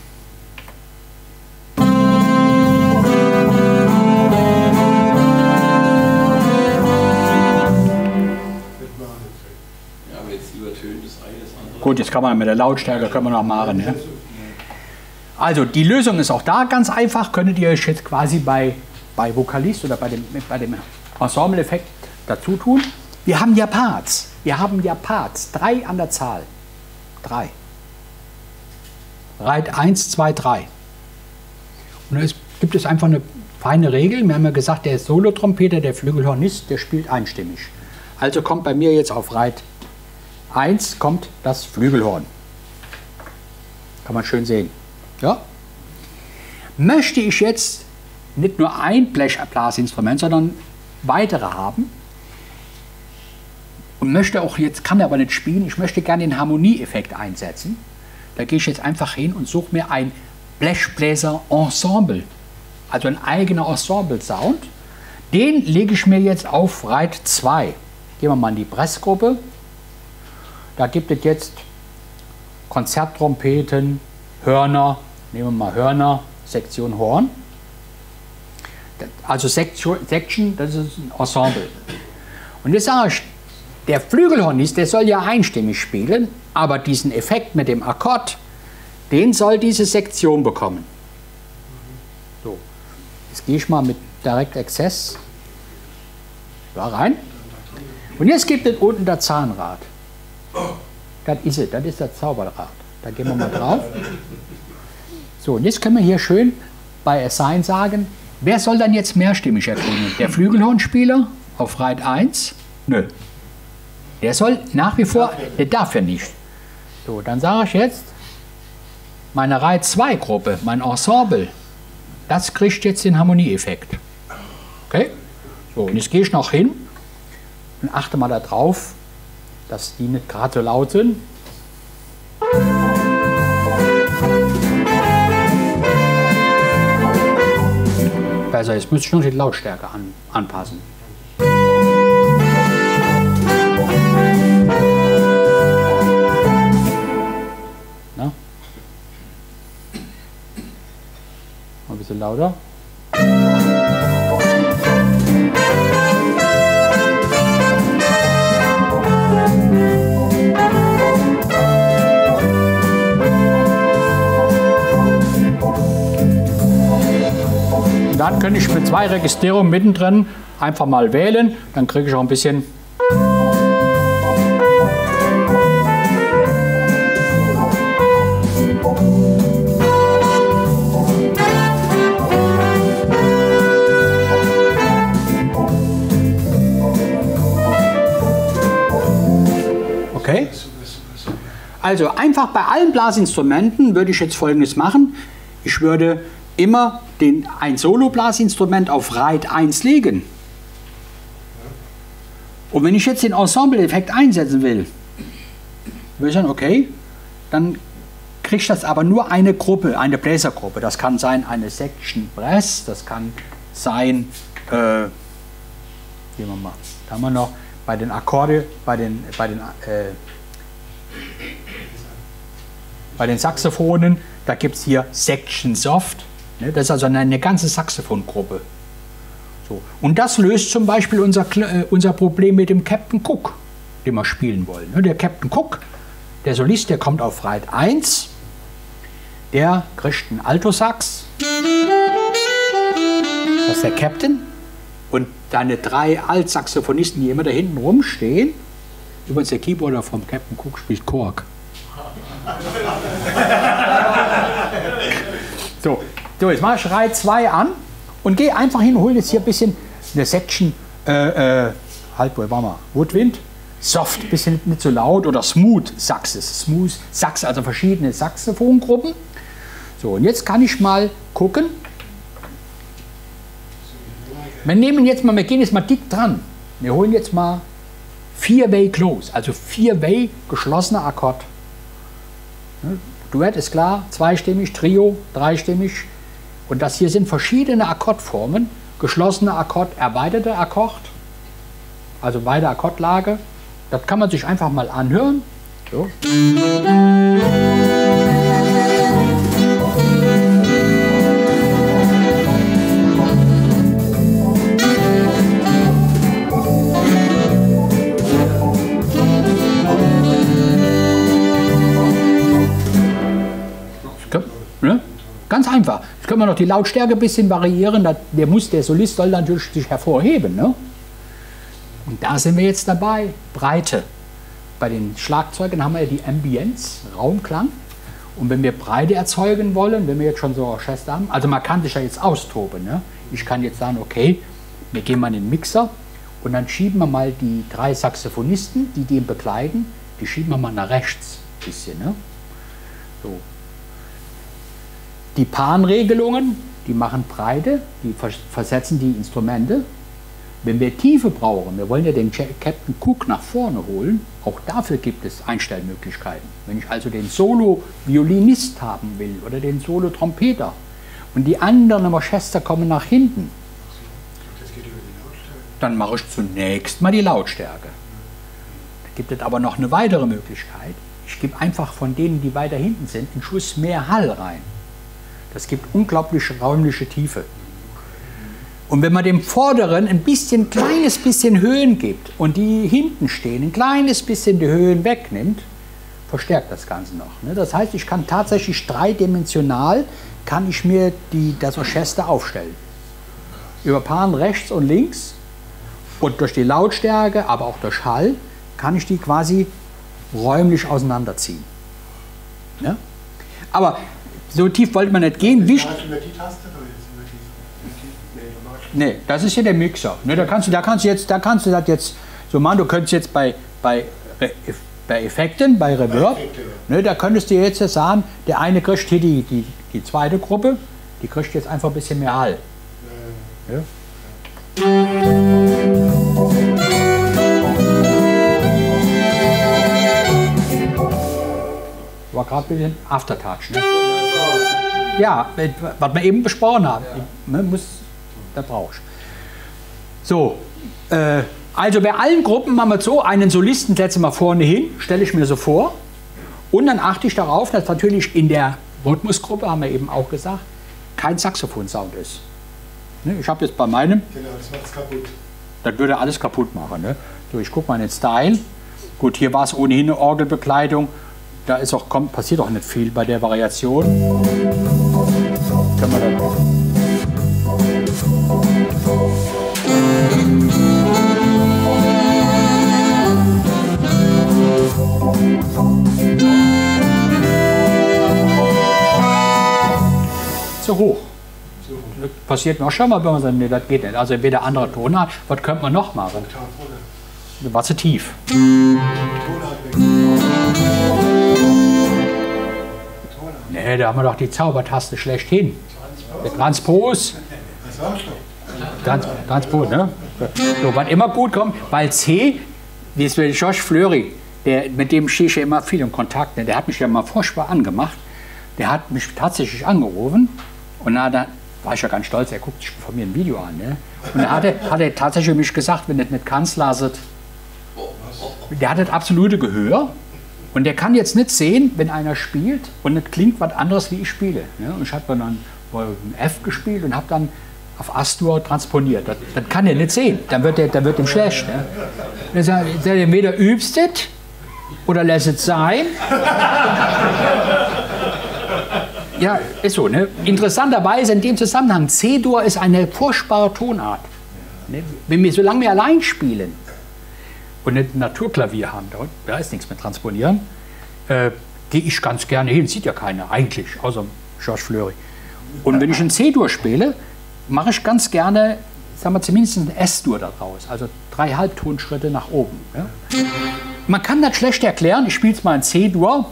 A: Gut, jetzt kann man mit der Lautstärke können wir noch machen. Ja? Also die Lösung ist auch da ganz einfach. Könntet ihr euch jetzt quasi bei Vokalist oder bei dem Ensemble-Effekt dazu tun. Wir haben ja Parts. 3 an der Zahl. 3. Reit 1, 2, 3. Und es gibt es einfach eine feine Regel. Wir haben ja gesagt, der Solotrompeter, der Flügelhornist, der spielt einstimmig. Also kommt bei mir jetzt auf Reit 1 kommt das Flügelhorn. Kann man schön sehen. Ja? Möchte ich jetzt nicht nur ein Blechblasinstrument, sondern weitere haben und möchte auch jetzt, kann aber nicht spielen, ich möchte gerne den Harmonieeffekt einsetzen, da gehe ich jetzt einfach hin und suche mir ein Blechbläser-Ensemble, also ein eigener Ensemble-Sound. Den lege ich mir jetzt auf Reit 2. Gehen wir mal in die Pressgruppe. Da gibt es jetzt Konzerttrompeten, Hörner, nehmen wir mal Hörner, Sektion Horn. Also Section, das ist ein Ensemble. Und jetzt sage ich, der Flügelhornist, der soll ja einstimmig spielen, aber diesen Effekt mit dem Akkord, den soll diese Sektion bekommen. So, jetzt gehe ich mal mit Direct Access da rein. Und jetzt gibt es unten das Zahnrad. Das ist das Zauberrad. Da gehen wir mal drauf. So, und jetzt können wir hier schön bei Assign sagen, wer soll dann jetzt mehrstimmig erklingen? Der Flügelhornspieler auf Reit 1? Nö. Der soll nach wie vor, der darf ja nicht. So, dann sage ich jetzt, meine Reit 2 Gruppe, mein Ensemble, das kriegt jetzt den Harmonieeffekt. Okay? So, und jetzt gehe ich noch hin und achte mal darauf, dass die nicht gerade so laut sind. Besser, jetzt müsste ich noch die Lautstärke anpassen. Na? Mal ein bisschen lauter. Und dann kann ich mit 2 Registrierungen mittendrin einfach mal wählen. Dann kriege ich auch ein bisschen. Okay? Also einfach bei allen Blasinstrumenten würde ich jetzt Folgendes machen. Ich würde immer ein Solo-Blasinstrument auf Reit 1 legen. Und wenn ich jetzt den Ensemble-Effekt einsetzen will, würde ich sagen, okay, dann kriegt das aber nur eine Gruppe, eine Bläsergruppe. Das kann sein eine Section Brass, das kann sein, gehen wir mal, da haben wir noch bei den Akkorde, bei den Saxophonen, da gibt es hier Section Soft. Ne, das ist also eine ganze Saxophongruppe. So. Und das löst zum Beispiel unser Problem mit dem Captain Cook, den wir spielen wollen. Ne, der Captain Cook, der Solist, der kommt auf Reit 1, der kriegt einen Altosax, das ist der Captain, und deine 3 Altsaxophonisten, die immer da hinten rumstehen, übrigens der Keyboarder vom Captain Cook spielt Korg. So, jetzt mache ich Reit 2 an und gehe einfach hin und hole jetzt hier ein bisschen eine Section, halt, wo waren wir? Woodwind, Soft, bisschen nicht so laut, oder Smooth Saxes, Smooth Sax, also verschiedene Saxophongruppen. So, und jetzt kann ich mal gucken. Wir gehen jetzt mal dick dran. Wir holen jetzt mal 4-Way Close, also 4-Way geschlossener Akkord. Duett ist klar, zweistimmig, Trio, dreistimmig. Und das hier sind verschiedene Akkordformen. Geschlossener Akkord, erweiterter Akkord, also beide Akkordlage. Das kann man sich einfach mal anhören. So. Ganz einfach. Jetzt können wir noch die Lautstärke ein bisschen variieren. Der Solist soll natürlich sich hervorheben. Ne? Und da sind wir jetzt dabei. Breite. Bei den Schlagzeugen haben wir ja die Ambienz, Raumklang. Und wenn wir Breite erzeugen wollen, wenn wir jetzt schon so Orchester haben, also man kann sich ja jetzt austoben. Ne? Ich kann jetzt sagen, okay, wir gehen mal in den Mixer und dann schieben wir mal die 3 Saxophonisten, die den begleiten, die schieben wir mal nach rechts ein bisschen. Ne? So. Die Panregelungen, die machen Breite, die versetzen die Instrumente. Wenn wir Tiefe brauchen, wir wollen ja den Captain Cook nach vorne holen, auch dafür gibt es Einstellmöglichkeiten. Wenn ich also den Solo-Violinist haben will oder den Solo-Trompeter und die anderen im Orchester kommen nach hinten, dann mache ich zunächst mal die Lautstärke. Da gibt es aber noch eine weitere Möglichkeit. Ich gebe einfach von denen, die weiter hinten sind, einen Schuss mehr Hall rein. Das gibt unglaubliche räumliche Tiefe. Und wenn man dem Vorderen ein kleines bisschen Höhen gibt und die hinten stehen, ein kleines bisschen die Höhen wegnimmt, verstärkt das Ganze noch. Ne? Das heißt, ich kann tatsächlich dreidimensional, kann ich mir das Orchester aufstellen. Über Pan rechts und links und durch die Lautstärke, aber auch durch Hall, kann ich die quasi räumlich auseinanderziehen. Ne? Aber so tief wollte man nicht gehen. Nee, das ist ja der Mixer. Ne, da kannst du das jetzt so machen. Du könntest jetzt bei Effekten, bei Reverb, ne, da könntest du jetzt sagen, der eine kriegt hier die zweite Gruppe, die kriegt jetzt einfach ein bisschen mehr Hall. Ja. War gerade ein bisschen Aftertouch. Ne? Ja, was wir eben besprochen haben. Da brauchst du. So, also bei allen Gruppen machen wir so, einen Solisten setzen wir vorne hin, stelle ich mir so vor. Und dann achte ich darauf, dass natürlich in der Rhythmusgruppe, haben wir eben auch gesagt, kein Saxophon-Sound ist. Ne, ich habe jetzt bei meinem,
E: Genau, das macht's kaputt.
A: das würde alles kaputt machen. Ne? So, ich gucke mal in den Style. Gut, hier war es ohnehin eine Orgelbekleidung. Da ist auch, passiert auch nicht viel bei der Variation. Können wir dann zu hoch. Das passiert mir auch schon mal, wenn man sagt, nee, das geht nicht. Also entweder anderer Tonart, was könnte man noch machen? Das war zu tief. Nee, da haben wir doch die Zaubertaste schlechthin. Der Transpos. Transpos, ne? So, was immer gut kommt, weil C, wie ist mit Josh Fleury, mit dem stehe ich ja immer viel in Kontakt, ne? Der hat mich ja mal furchtbar angemacht. Der hat mich tatsächlich angerufen und da war ich ja ganz stolz, er guckt sich von mir ein Video an. Ne? Und da hat er tatsächlich mich gesagt, wenn du das nicht kannst, lasset. Der hat das absolute Gehör und der kann jetzt nicht sehen, wenn einer spielt und es klingt was anderes, wie ich spiele. Ne? Und ich habe dann ein F gespielt und habe dann auf Astur transponiert. Das kann er nicht sehen, dann wird ihm schlecht. Ne? Er sagt, entweder übst es oder lässt es sein. Ja, ist so. Ne? Interessanterweise in dem Zusammenhang, C-Dur ist eine furchtbare Tonart. Ne? Solange wir allein spielen und ein Naturklavier haben, da ist nichts mit Transponieren, gehe ich ganz gerne hin. Sieht ja keiner eigentlich, außer George Fleury. Und wenn ich ein C-Dur spiele, mache ich ganz gerne, sagen wir, zumindest ein S-Dur daraus, also 3 Halbtonschritte nach oben. Ja? Man kann das schlecht erklären, ich spiele es mal in C-Dur.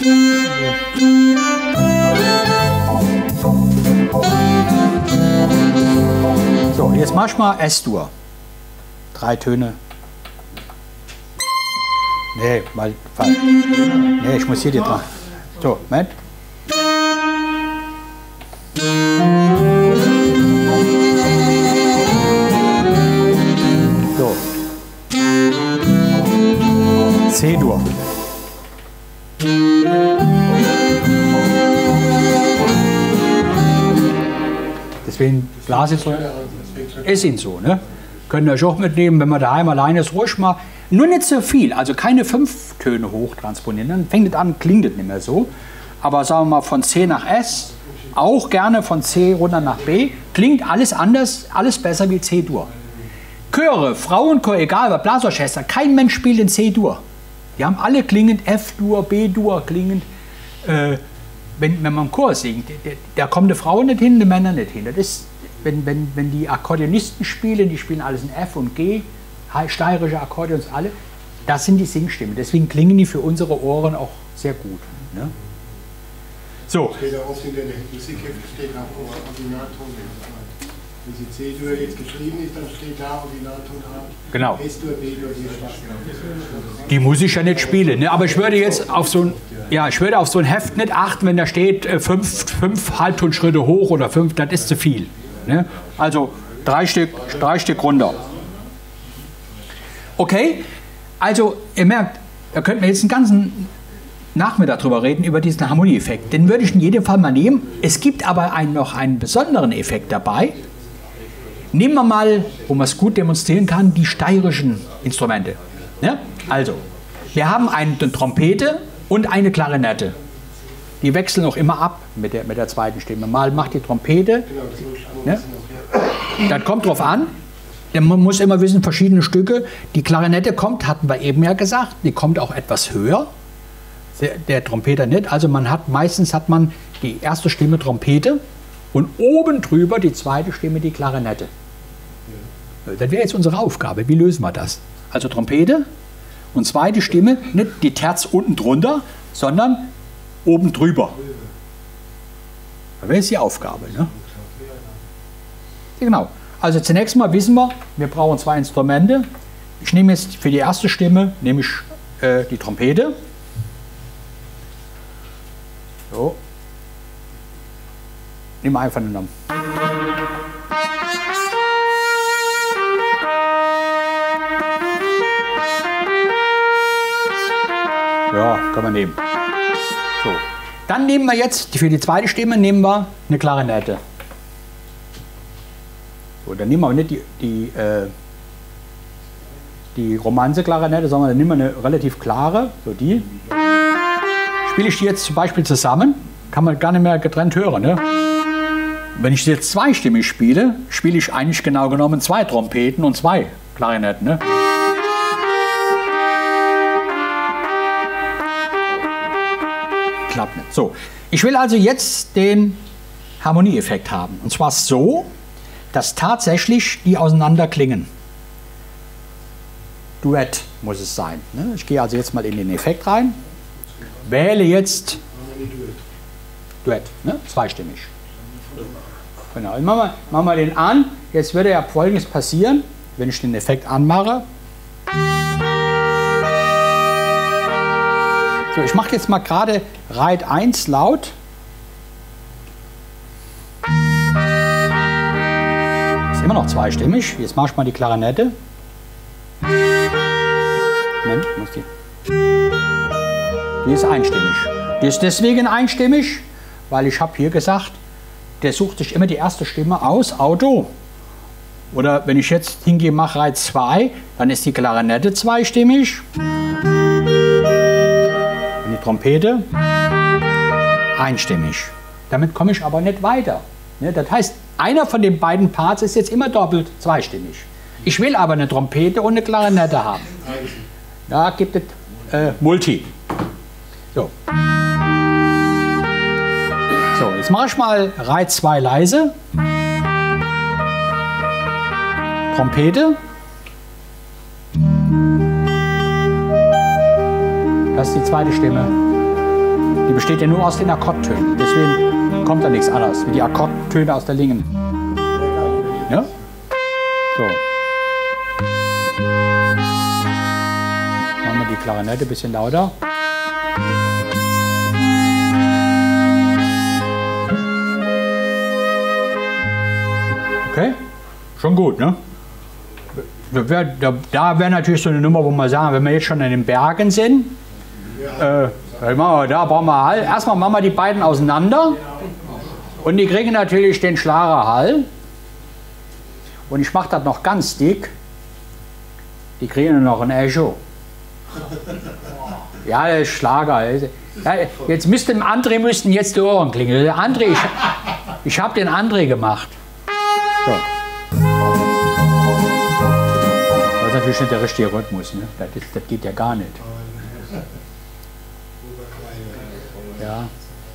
A: So, jetzt mach ich mal S-Dur. 3 Töne. Nee, nee, ich muss hier dran. So, Moment. So. C-Dur. Deswegen Blasinstrument ist ihn so, ne? Könnt ihr euch auch mitnehmen, wenn man daheim alleine ist, ruhig mal. Nur nicht so viel, also keine 5 Töne hoch transponieren, dann fängt es an, klingt es nicht mehr so. Aber sagen wir mal von C nach S, auch gerne von C runter nach B, klingt alles anders, alles besser wie C-Dur. Chöre, Frauenchor, egal, aber Blasorchester, kein Mensch spielt in C-Dur. Die haben alle klingend F-Dur, B-Dur, klingend. Wenn man im Chor singt, da kommen die Frauen nicht hin, die Männer nicht hin. Das ist, wenn die Akkordeonisten spielen, die spielen alles in F und G, steirische Akkordeons alle, das sind die Singstimmen. Deswegen klingen die für unsere Ohren auch sehr gut. Ne? So.
G: Steht auch oft in der Musikhefte, steht auch Ordinalton. Wenn die C-Dur jetzt geschrieben ist, dann steht da Ordinalton A.
A: Genau.
G: S-Dur, B-Dur, D-Dur.
A: Die muss ich ja nicht spielen, ne? Aber ich würde jetzt auf so ein Heft nicht achten, wenn da steht 5 Halbtonschritte hoch oder 5, das ist zu viel. Ne? Also 3 Stück runter. Okay, also ihr merkt, da könnten wir jetzt einen ganzen Nachmittag drüber reden, über diesen Harmonieeffekt. Den würde ich in jedem Fall mal nehmen. Es gibt aber noch einen besonderen Effekt dabei. Nehmen wir mal, wo man es gut demonstrieren kann, die steirischen Instrumente. Ja? Also, wir haben eine Trompete und eine Klarinette. Die wechseln auch immer ab mit der zweiten Stimme. Mal macht die Trompete. Ne? Das kommt drauf an. Man muss immer wissen, verschiedene Stücke. Die Klarinette kommt, hatten wir eben ja gesagt, die kommt auch etwas höher. Der Trompeter nicht. Also meistens hat man die erste Stimme Trompete und oben drüber die zweite Stimme die Klarinette. Das wäre jetzt unsere Aufgabe. Wie lösen wir das? Also Trompete und zweite Stimme, nicht die Terz unten drunter, sondern oben drüber. Das wäre jetzt die Aufgabe. Ne? Genau. Also zunächst mal wissen wir brauchen 2 Instrumente. Ich nehme jetzt für die erste Stimme die Trompete. So. Nehmen wir einfach einen Namen. Ja, kann man nehmen. So. Dann nehmen wir jetzt, für die zweite Stimme nehmen wir eine Klarinette. So, dann nehmen wir aber nicht die Romanze-Klarinette, sondern dann nehmen wir eine relativ klare, so die. Spiele ich die jetzt zum Beispiel zusammen, kann man gar nicht mehr getrennt hören. Ne? Wenn ich sie jetzt zweistimmig spiele, spiele ich eigentlich genau genommen 2 Trompeten und 2 Klarinetten. Ne? Klappt nicht. So, ich will also jetzt den Harmonieeffekt haben. Und zwar so, dass tatsächlich die auseinander klingen. Duett muss es sein. Ne? Ich gehe also jetzt mal in den Effekt rein, wähle jetzt Duett, ne? Zweistimmig. Genau, machen wir den an. Jetzt würde ja Folgendes passieren, wenn ich den Effekt anmache. So, ich mache jetzt mal gerade Reit 1 laut. Ist immer noch zweistimmig. Jetzt mache ich mal die Klarinette. Moment, muss die ist einstimmig. Die ist deswegen einstimmig, weil ich habe hier gesagt, der sucht sich immer die erste Stimme aus, Auto. Oder wenn ich jetzt hingehe, mache Reit 2, dann ist die Klarinette zweistimmig. Und die Trompete einstimmig. Damit komme ich aber nicht weiter. Das heißt, einer von den beiden Parts ist jetzt immer doppelt zweistimmig. Ich will aber eine Trompete und eine Klarinette haben. Da gibt es Multi. So. So, jetzt mache ich mal Reit 2 leise. Trompete. Das ist die zweite Stimme. Die besteht ja nur aus den Akkordtönen. Deswegen kommt da nichts anderes wie die Akkordtöne aus der Linken. Ja? So. Machen wir die Klarinette ein bisschen lauter. Okay? Schon gut, ne? Da wäre natürlich so eine Nummer, wo man sagen, wenn wir jetzt schon in den Bergen sind, da brauchen wir Hall. Erstmal machen wir die beiden auseinander und die kriegen natürlich den Schlagerhall. Und ich mache das noch ganz dick. Die kriegen noch ein Echo. Ja, der Schlager. Ja, jetzt André müssten jetzt die Ohren klingeln. André, ich habe den André gemacht. So. Das ist natürlich nicht der richtige Rhythmus. Ne? Das geht ja gar nicht. Ja.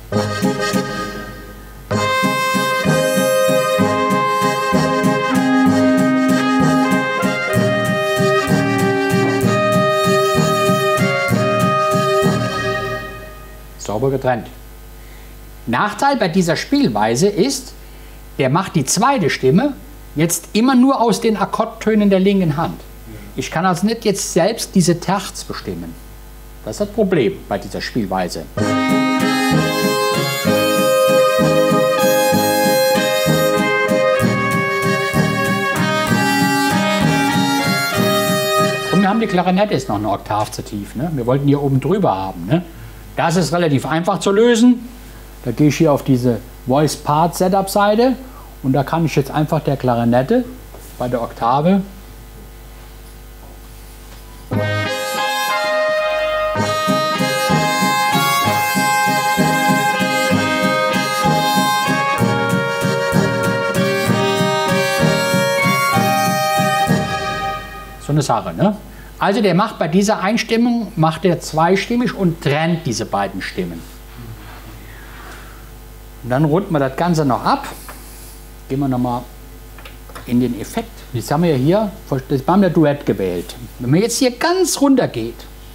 A: Sauber getrennt. Nachteil bei dieser Spielweise ist, der macht die zweite Stimme jetzt immer nur aus den Akkordtönen der linken Hand. Ich kann also nicht jetzt selbst diese Terz bestimmen. Das ist das Problem bei dieser Spielweise. Und wir haben die Klarinette ist noch eine Oktav zu tief. Ne? Wir wollten hier oben drüber haben. Ne? Das ist relativ einfach zu lösen. Da gehe ich hier auf diese Voice Part Setup Seite und da kann ich jetzt einfach der Klarinette bei der Oktave so eine Sache, ne? Also der macht bei dieser Einstimmung macht er zweistimmig und trennt diese beiden Stimmen. Und dann runden wir das Ganze noch ab. Gehen wir nochmal in den Effekt. Jetzt haben wir ja hier, das haben wir Duett gewählt. Wenn man jetzt hier ganz runter geht,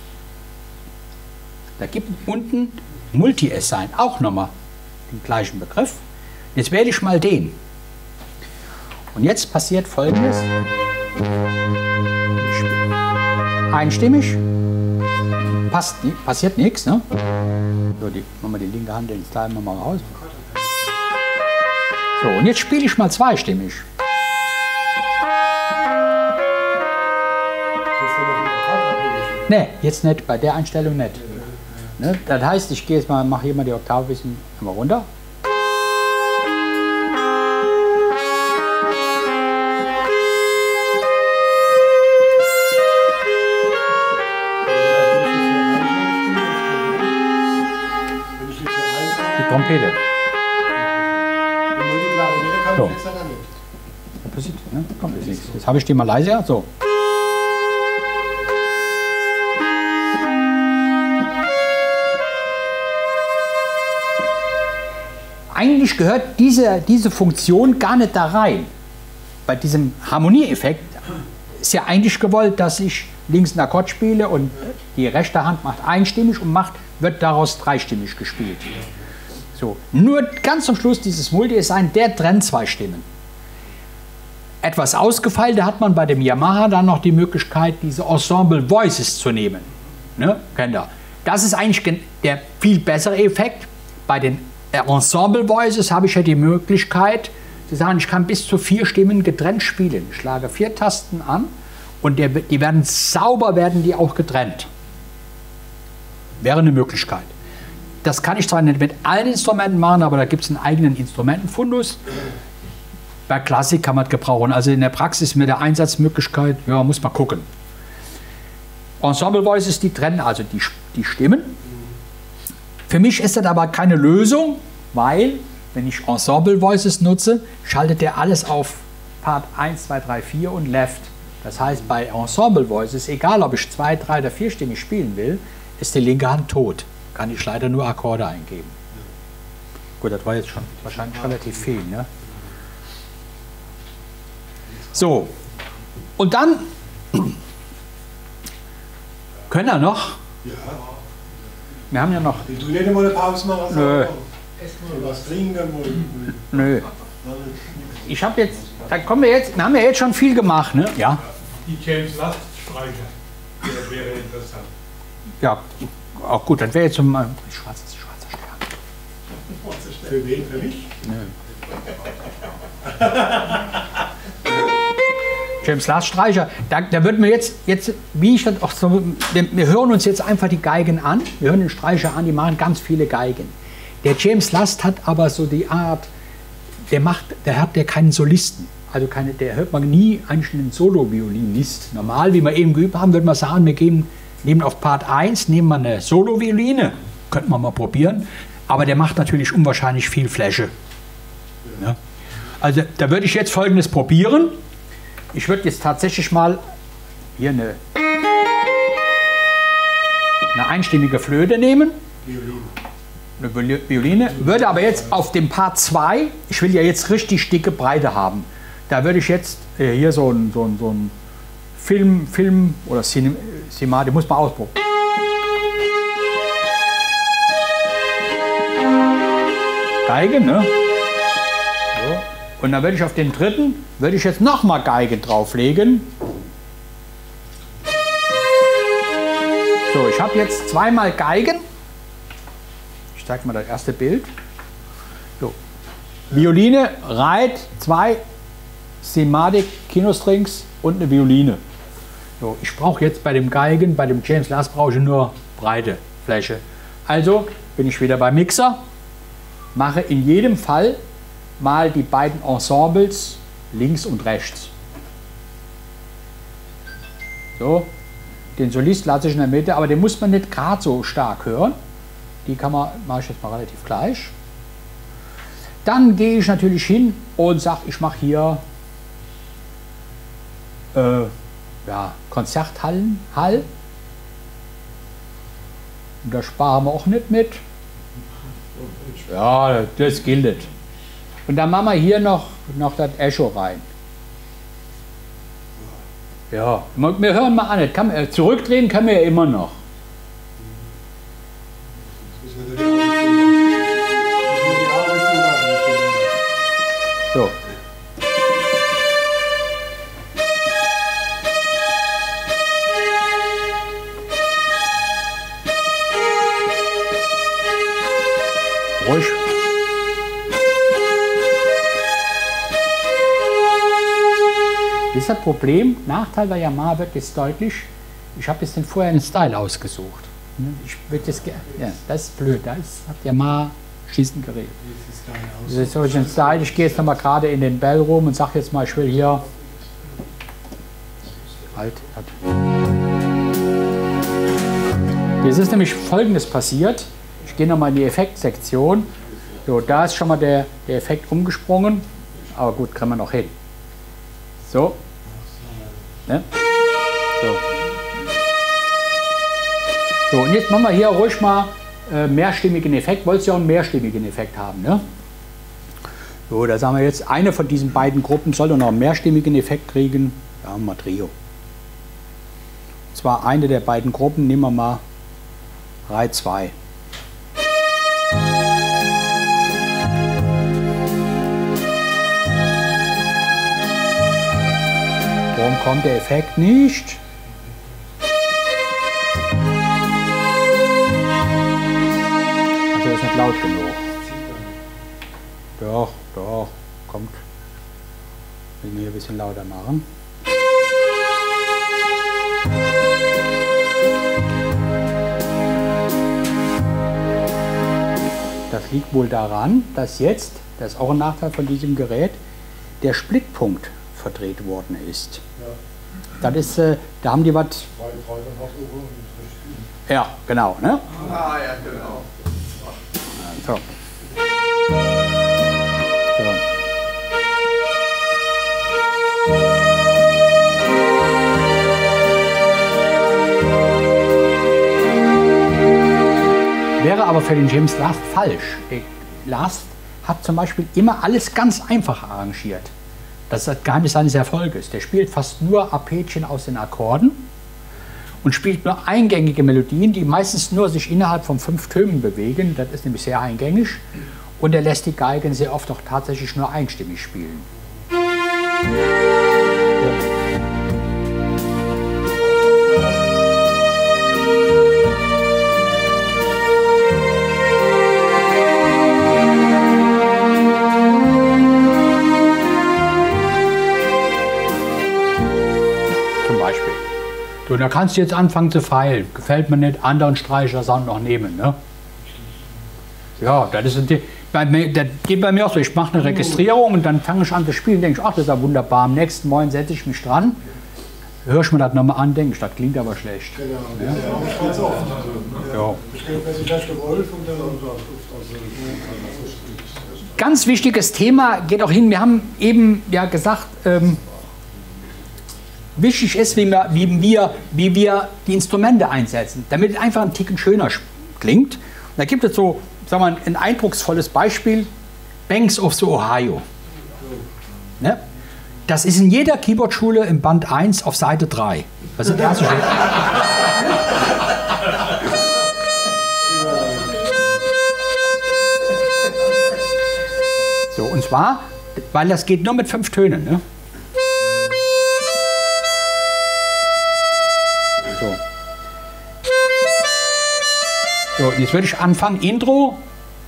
A: da gibt unten Multi-Assign auch nochmal den gleichen Begriff. Jetzt wähle ich mal den. Und jetzt passiert Folgendes. Einstimmig. Passiert nichts. Ne? So, machen wir die linke Hand, den teilen wir mal raus. So, und jetzt spiele ich mal zweistimmig. Ne, jetzt nicht, bei der Einstellung nicht. Ne? Das heißt, ich gehe jetzt mal, mache hier mal die Oktave ein bisschen runter. Die Trompete. So. Das passiert, ne? Kommt jetzt nichts. Jetzt habe ich die mal leiser. So. eigentlich gehört diese Funktion gar nicht da rein. Bei diesem Harmonieeffekt ist ja eigentlich gewollt, dass ich links einen Akkord spiele und die rechte Hand macht einstimmig und wird daraus dreistimmig gespielt. So, nur ganz zum Schluss dieses Multi-Assign, der trennt zwei Stimmen. Etwas ausgefeilter hat man bei dem Yamaha dann noch die Möglichkeit, diese Ensemble Voices zu nehmen. Ne? Kennt ihr? Das ist eigentlich der viel bessere Effekt. Bei den Ensemble Voices habe ich ja die Möglichkeit zu sagen, ich kann bis zu 4 Stimmen getrennt spielen. Ich schlage 4 Tasten an und die werden sauber, auch getrennt. Wäre eine Möglichkeit. Das kann ich zwar nicht mit allen Instrumenten machen, aber da gibt es einen eigenen Instrumentenfundus. Bei Klassik kann man es gebrauchen. Also in der Praxis mit der Einsatzmöglichkeit, ja, muss man gucken. Ensemble Voices, die trennen also die Stimmen. Für mich ist das aber keine Lösung, weil, wenn ich Ensemble Voices nutze, schaltet der alles auf Part 1, 2, 3, 4 und Left. Das heißt, bei Ensemble Voices, egal ob ich 2, 3 oder 4 stimmig spielen will, ist die linke Hand tot. Kann ich leider nur Akkorde eingeben. Gut, das war jetzt schon wahrscheinlich relativ viel. Ne? So, und dann können wir noch.
G: Ja.
A: Wir haben ja noch.
G: Du nicht mal eine Pause machen?
A: Nö.
G: Was trinken wollen?
A: Nö. Ich habe jetzt, da kommen wir haben ja jetzt schon viel gemacht, ne? Ja.
E: Die James Last Streicher, der wäre interessant.
A: Ja, auch gut, dann wäre jetzt so mal schwarzer Stern.
G: Für wen? Für mich?
A: Nö. James Last Streicher, da wird mir jetzt, wie ich das auch so, wir hören uns jetzt einfach die Geigen an, wir hören den Streicher an, die machen ganz viele Geigen. Der James Last hat aber so die Art, der hat keinen Solisten, also der hört man nie eigentlich einen Solo-Violinist. Normal, wie wir eben geübt haben, würde man sagen, wir nehmen auf Part 1 nehmen wir eine Solo-Violine, könnte man mal probieren, aber der macht natürlich unwahrscheinlich viel Fläche. Ja. Also da würde ich jetzt Folgendes probieren. Ich würde jetzt tatsächlich mal hier eine einstimmige Flöte nehmen. Eine Violine. Würde aber jetzt auf dem Part 2, ich will ja jetzt richtig dicke Breite haben. Da würde ich jetzt hier so ein Film oder Cinematic, muss man ausprobieren. Geige, ne? So. Und dann würde ich auf den dritten, jetzt nochmal Geige drauflegen. So, ich habe jetzt zweimal Geigen. Ich zeige mal das erste Bild. So. Violine, Reit, 2 Cinematic, Kinostrings und eine Violine. So, ich brauche jetzt bei dem Geigen, bei dem James Last brauche ich nur breite Fläche. Also bin ich wieder beim Mixer, mache in jedem Fall mal die beiden Ensembles links und rechts. So, den Solist lasse ich in der Mitte, aber den muss man nicht gerade so stark hören. Die mache ich jetzt mal relativ gleich. Dann gehe ich natürlich hin und sage, ich mache hier Konzerthall. Und da sparen wir auch nicht mit. Ja, das gilt. Und dann machen wir hier noch das Echo rein. Ja, wir hören mal an. Zurückdrehen können wir ja immer noch. So. Ruhig. Das ist das Problem. Nachteil bei Yamaha wird jetzt deutlich. Ich habe jetzt vorher einen Style ausgesucht. Ich würde das das ist blöd. Das hat Yamaha schießt ein Gerät. Das ist so ein Style. Ich gehe jetzt nochmal gerade in den Bell rum und sage jetzt mal, ich will hier. Jetzt ist nämlich Folgendes passiert. Ich gehe nochmal in die Effektsektion. So, da ist schon mal der Effekt umgesprungen. Aber gut, kriegen wir noch hin. So. Ne? So, und jetzt machen wir hier ruhig mal mehrstimmigen Effekt. Wolltest du ja auch einen mehrstimmigen Effekt haben, ne? So, da sagen wir jetzt, eine von diesen beiden Gruppen soll noch einen mehrstimmigen Effekt kriegen. Da haben wir Trio. Und zwar eine der beiden Gruppen, nehmen wir mal Reihe 2. Warum kommt der Effekt nicht? Also ist nicht laut genug. Doch, doch, kommt. Will mir hier ein bisschen lauter machen. Das liegt wohl daran, dass jetzt, das ist auch ein Nachteil von diesem Gerät, der Splitpunkt verdreht worden ist. Ja. Das ist, da haben die was. Ja, genau, ne?
F: Ah, ja, genau.
A: So. So. Wäre aber für den James Last falsch. Der Last hat zum Beispiel immer alles ganz einfach arrangiert. Das ist das Geheimnis seines Erfolges. Der spielt fast nur Arpeggien aus den Akkorden und spielt nur eingängige Melodien, die meistens nur sich innerhalb von 5 Tönen bewegen. Das ist nämlich sehr eingängig. Und er lässt die Geigen sehr oft auch tatsächlich nur einstimmig spielen. So, da kannst du jetzt anfangen zu feilen. Gefällt mir nicht, anderen Streicher-Sound noch nehmen. Ne? Ja, das geht bei mir auch so. Ich mache eine Registrierung und dann fange ich an zu spielen. Denke ich, ach, das ist ja wunderbar. Am nächsten Morgen setze ich mich dran, höre ich mir das nochmal an, denke ich, das klingt aber schlecht.
G: Genau,
A: ja.
G: Das ist auch nicht ganz oft.
A: Ja.
G: Ganz
A: wichtiges Thema geht auch hin. Wir haben eben ja gesagt, wichtig ist, wie wir die Instrumente einsetzen, damit es einfach ein Ticken schöner klingt. Und da gibt es so, sagen wir mal, ein eindrucksvolles Beispiel, Banks of the Ohio. Ne? Das ist in jeder Keyboard-Schule im Band 1 auf Seite 3. Das ist der erste Schritt. So, und zwar, weil das geht nur mit 5 Tönen. Ne? So, jetzt würde ich anfangen, Intro.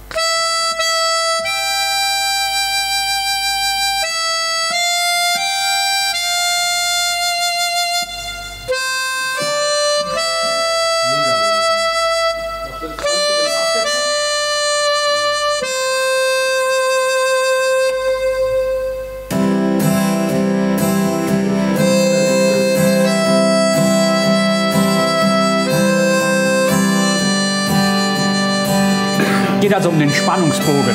A: Geht also um den Spannungsbogen.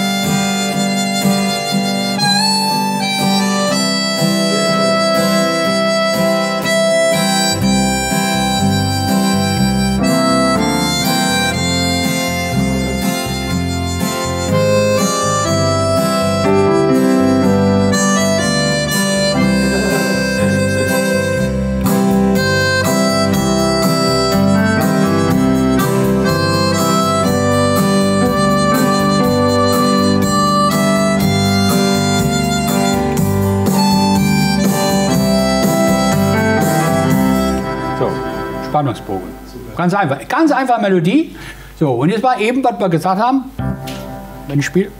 A: Spannungsbogen. Ganz einfach Melodie. So, und jetzt war eben, was wir gesagt haben, wenn ich spiele.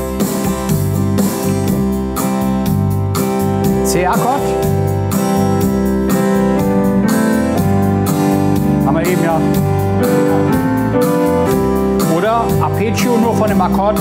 A: C-Akkord. Haben wir eben ja. Oder Arpeggio nur von dem Akkord.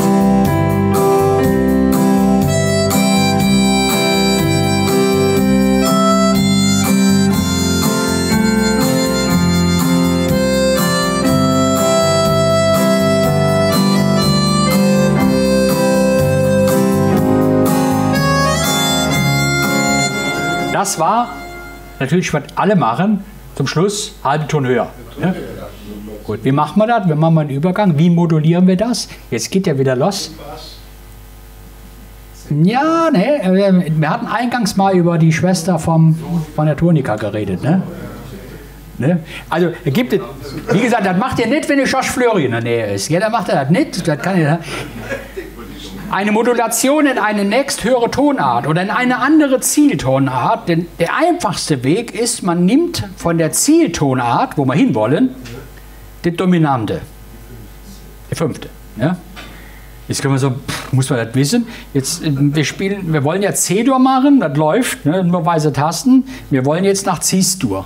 A: Das war natürlich, was alle machen, zum Schluss halben Ton höher. Ne? Gut, wie machen wir das? Wir machen mal einen Übergang. Wie modulieren wir das? Jetzt geht ja wieder los. Ja, ne, wir hatten eingangs mal über die Schwester von der Tonika geredet, ne? Ne? Also, gibt es, wie gesagt, das macht ihr nicht, wenn ihr Georges Fleury in der Nähe ist. Ja, dann macht er das nicht. Das kann ihr, eine Modulation in eine nächsthöhere Tonart oder in eine andere Zieltonart. Denn der einfachste Weg ist, man nimmt von der Zieltonart, wo wir hinwollen, die Dominante. Die 5. Ja? Jetzt können wir so, muss man das wissen. Jetzt, wir wollen ja C-Dur machen, das läuft, ne, nur weiße Tasten. Wir wollen jetzt nach Cis-Dur.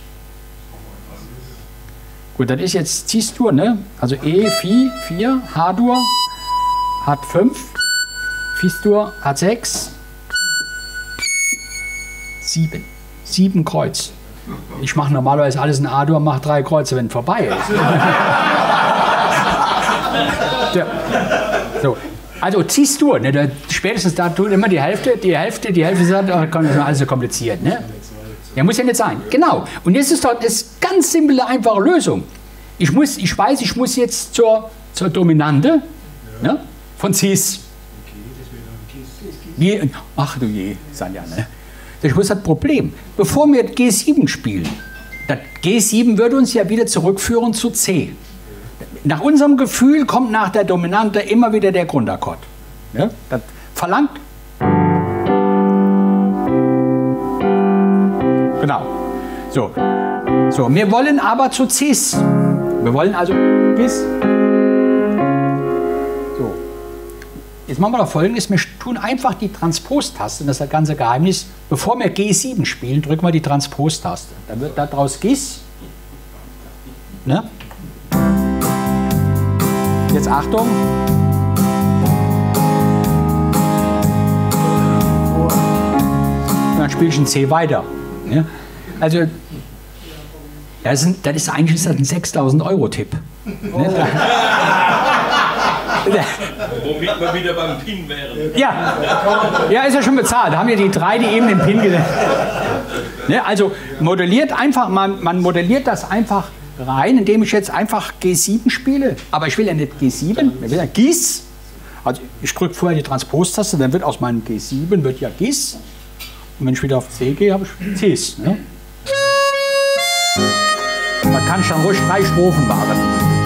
A: Gut, das ist jetzt Cis-Dur, ne? Also E, 4, H-Dur hat 5, Fis-Dur hat 6, 7. 7 Kreuz. Ich mache normalerweise alles in A-Dur, mache 3 Kreuze, wenn es vorbei ist. Ja. So. Also Cis-Dur, ne? Spätestens da tut immer die Hälfte ist alles so kompliziert, ne? Ja, muss ja nicht sein. Genau. Und jetzt ist doch eine ganz simple, einfache Lösung. Ich weiß, ich muss jetzt zur Dominante, ne, von Cis. Ach du je, Sanja, ne? Das ist das Problem. Bevor wir G7 spielen, das G7 würde uns ja wieder zurückführen zu C. Nach unserem Gefühl kommt nach der Dominante immer wieder der Grundakkord. Ne? Das verlangt. Genau. So, wir wollen aber zu Cis. Wir wollen also Cis. So. Jetzt machen wir doch Folgendes. Wir tun einfach die Transpostaste, das ist das ganze Geheimnis. Bevor wir G7 spielen, drücken wir die Transpostaste. Dann wird daraus Gis. Ne? Jetzt Achtung. Und dann spiele ich ein C weiter. Ja? Also, das ist eigentlich ein 6.000 € Tipp. Ne?
C: Womit wir wieder beim Pin wären.
A: Ja, ist ja schon bezahlt. Da haben wir die 3, die eben den Pin gesetzt. Ne? Also modelliert einfach, man modelliert das einfach rein, indem ich jetzt einfach G7 spiele. Aber ich will ja nicht G7, ich will ja Gis. Also ich drücke vorher die Transpostaste, dann wird aus meinem G7 wird ja Gis. Und wenn ich wieder auf C gehe, habe ich Cis. Ne? Man kann schon ruhig 3 Strophen machen.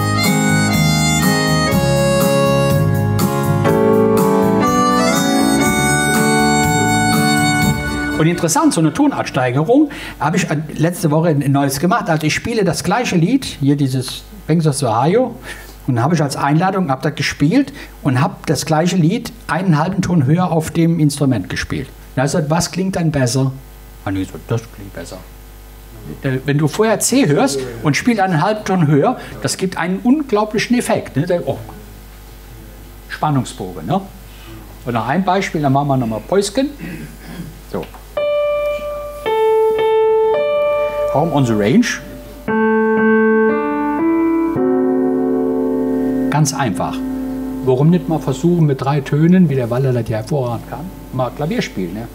A: Und interessant, so eine Tonartsteigerung habe ich letzte Woche ein neues gemacht. Also ich spiele das gleiche Lied, hier dieses Banks of Ohio, und dann habe ich als Einladung, habe das gespielt und habe das gleiche Lied einen halben Ton höher auf dem Instrument gespielt. Da habe ich gesagt, was klingt dann besser? Ah, nee, so, das klingt besser. Wenn du vorher C hörst und spielst einen halben Ton höher, das gibt einen unglaublichen Effekt. Ne? Oh. Spannungsbogen. Ne? Und noch ein Beispiel, dann machen wir nochmal Päuschen. So. Home on the Range. Ganz einfach. Warum nicht mal versuchen mit 3 Tönen, wie der Waller das ja hervorragend kann, mal Klavier spielen. Ne?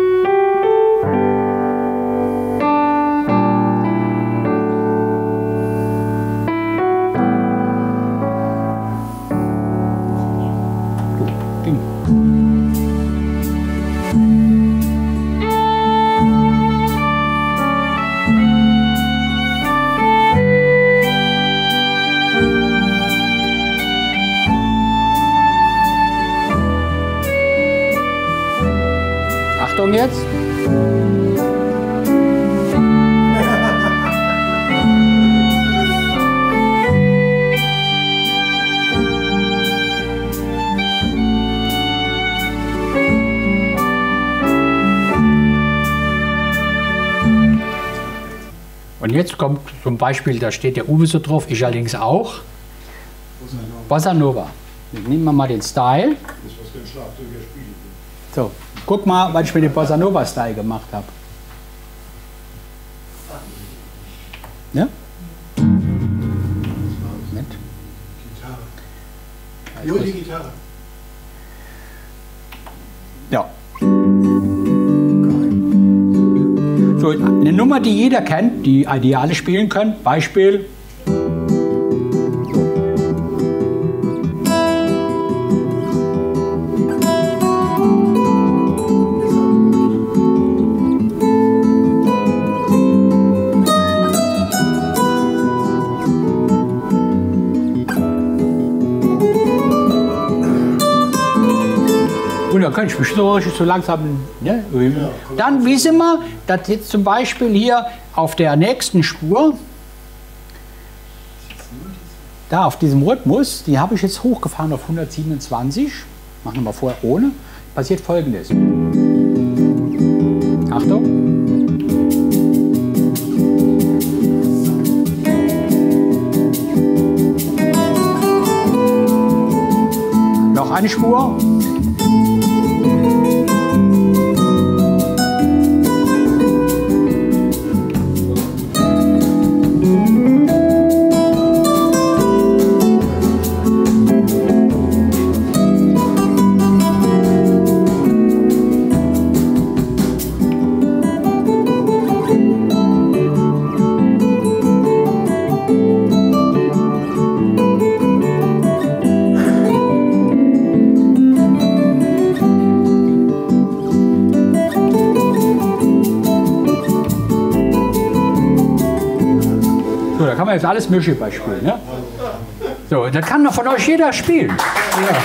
A: Achtung jetzt. Und jetzt kommt zum Beispiel, da steht der Uwe so drauf, ich allerdings auch. Bossa Nova. Nehmen wir mal den Style. So, guck mal, was ich mit dem Bossa Nova Style gemacht habe. Ja? Moment.
G: Gitarre. Nur die Gitarre.
A: Ja. So, eine Nummer, die jeder kennt, die alle spielen können. Beispiel. kann ich mich so langsam, ne, üben. Dann wissen wir, dass jetzt zum Beispiel hier auf der nächsten Spur, da auf diesem Rhythmus, die habe ich jetzt hochgefahren auf 127. Machen wir mal vorher ohne. Passiert Folgendes. Achtung. Noch eine Spur. So, da kann man jetzt alles Mögliche bei spielen. Ne? So, das kann doch von euch jeder spielen. Ja.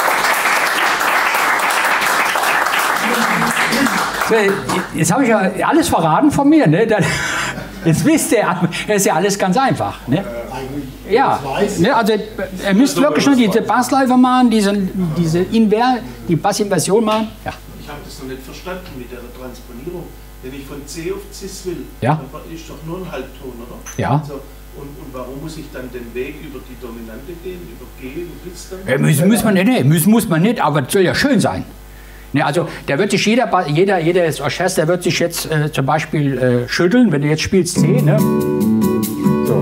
A: So, jetzt habe ich ja alles verraten von mir. Ne? Jetzt wisst ihr, es ist ja alles ganz einfach. Ne? Ja, ne? Also ihr müsst wirklich nur diese Bassläufe machen, die Bassinversion machen. Ja.
B: Ich habe das noch nicht verstanden mit der Transponierung. Wenn ich von C auf Cis will,
A: ja,
B: dann ist doch nur ein Halbton, oder?
A: Ja.
B: Also, und warum muss ich dann den Weg über die Dominante gehen, über G und Bis dann?
A: Muss man nicht, aber es soll ja schön sein. Ne, also da wird sich jedes Orchester wird sich jetzt zum Beispiel schütteln, wenn du jetzt spielst C. Ne? So.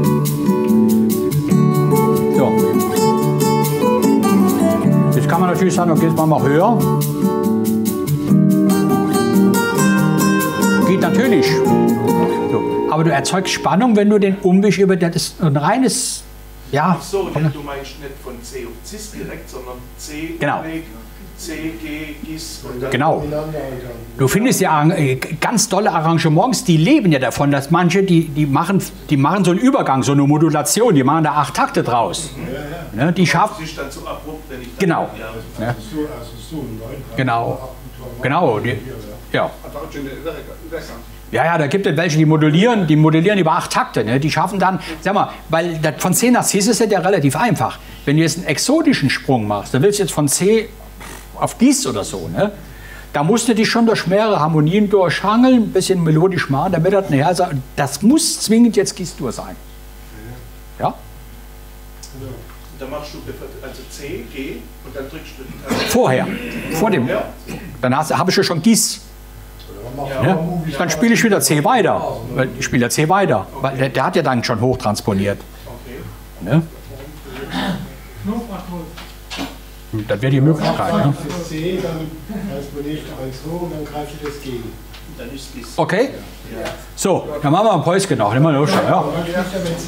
A: So. Jetzt kann man natürlich sagen, okay, jetzt machen wir höher. Geht natürlich. So. Aber du erzeugst Spannung, wenn du den Umweg über das ist ein reines. Ja.
B: Ach so, du meinst nicht von C auf Cis direkt, sondern C,
A: genau.
B: C, G, Gis und dann.
A: Genau. Du findest ja ganz tolle Arrangements, die leben ja davon, dass manche, die machen so einen Übergang, so eine Modulation, die machen da 8 Takte draus. Ne, die schaffen.
B: Das ist dann so abrupt, wenn ich dann,
A: genau.
B: Ja.
A: Ne? Genau. Genau. Ja. Ja, da gibt es welche, die modellieren über 8 Takte. Ne? Die schaffen dann, sag mal, weil das von C nach Cis ist das ja relativ einfach. Wenn du jetzt einen exotischen Sprung machst, dann willst du jetzt von C auf Gis oder so, ne? Da musst du dich schon durch mehrere Harmonien durchhangeln, ein bisschen melodisch machen, damit das nachher sagt, das muss zwingend jetzt Gis-Dur sein. Ja?
B: Da machst du also C, G und dann drückst du die Taste.
A: Vorher, vor dem. Ja. Dann habe ich ja schon Gis. Ja? Dann spiele ich wieder C weiter. Ich spiele ja C weiter, weil der hat ja dann schon hochtransponiert. Okay. Ne? Das wäre die Möglichkeit. Ne?
G: Das C, dann transponiere ich eins hoch und dann greife ich das G.
B: Dann ist Gis.
A: Okay? So, dann machen wir ein Päuschen noch. Immer los, ja.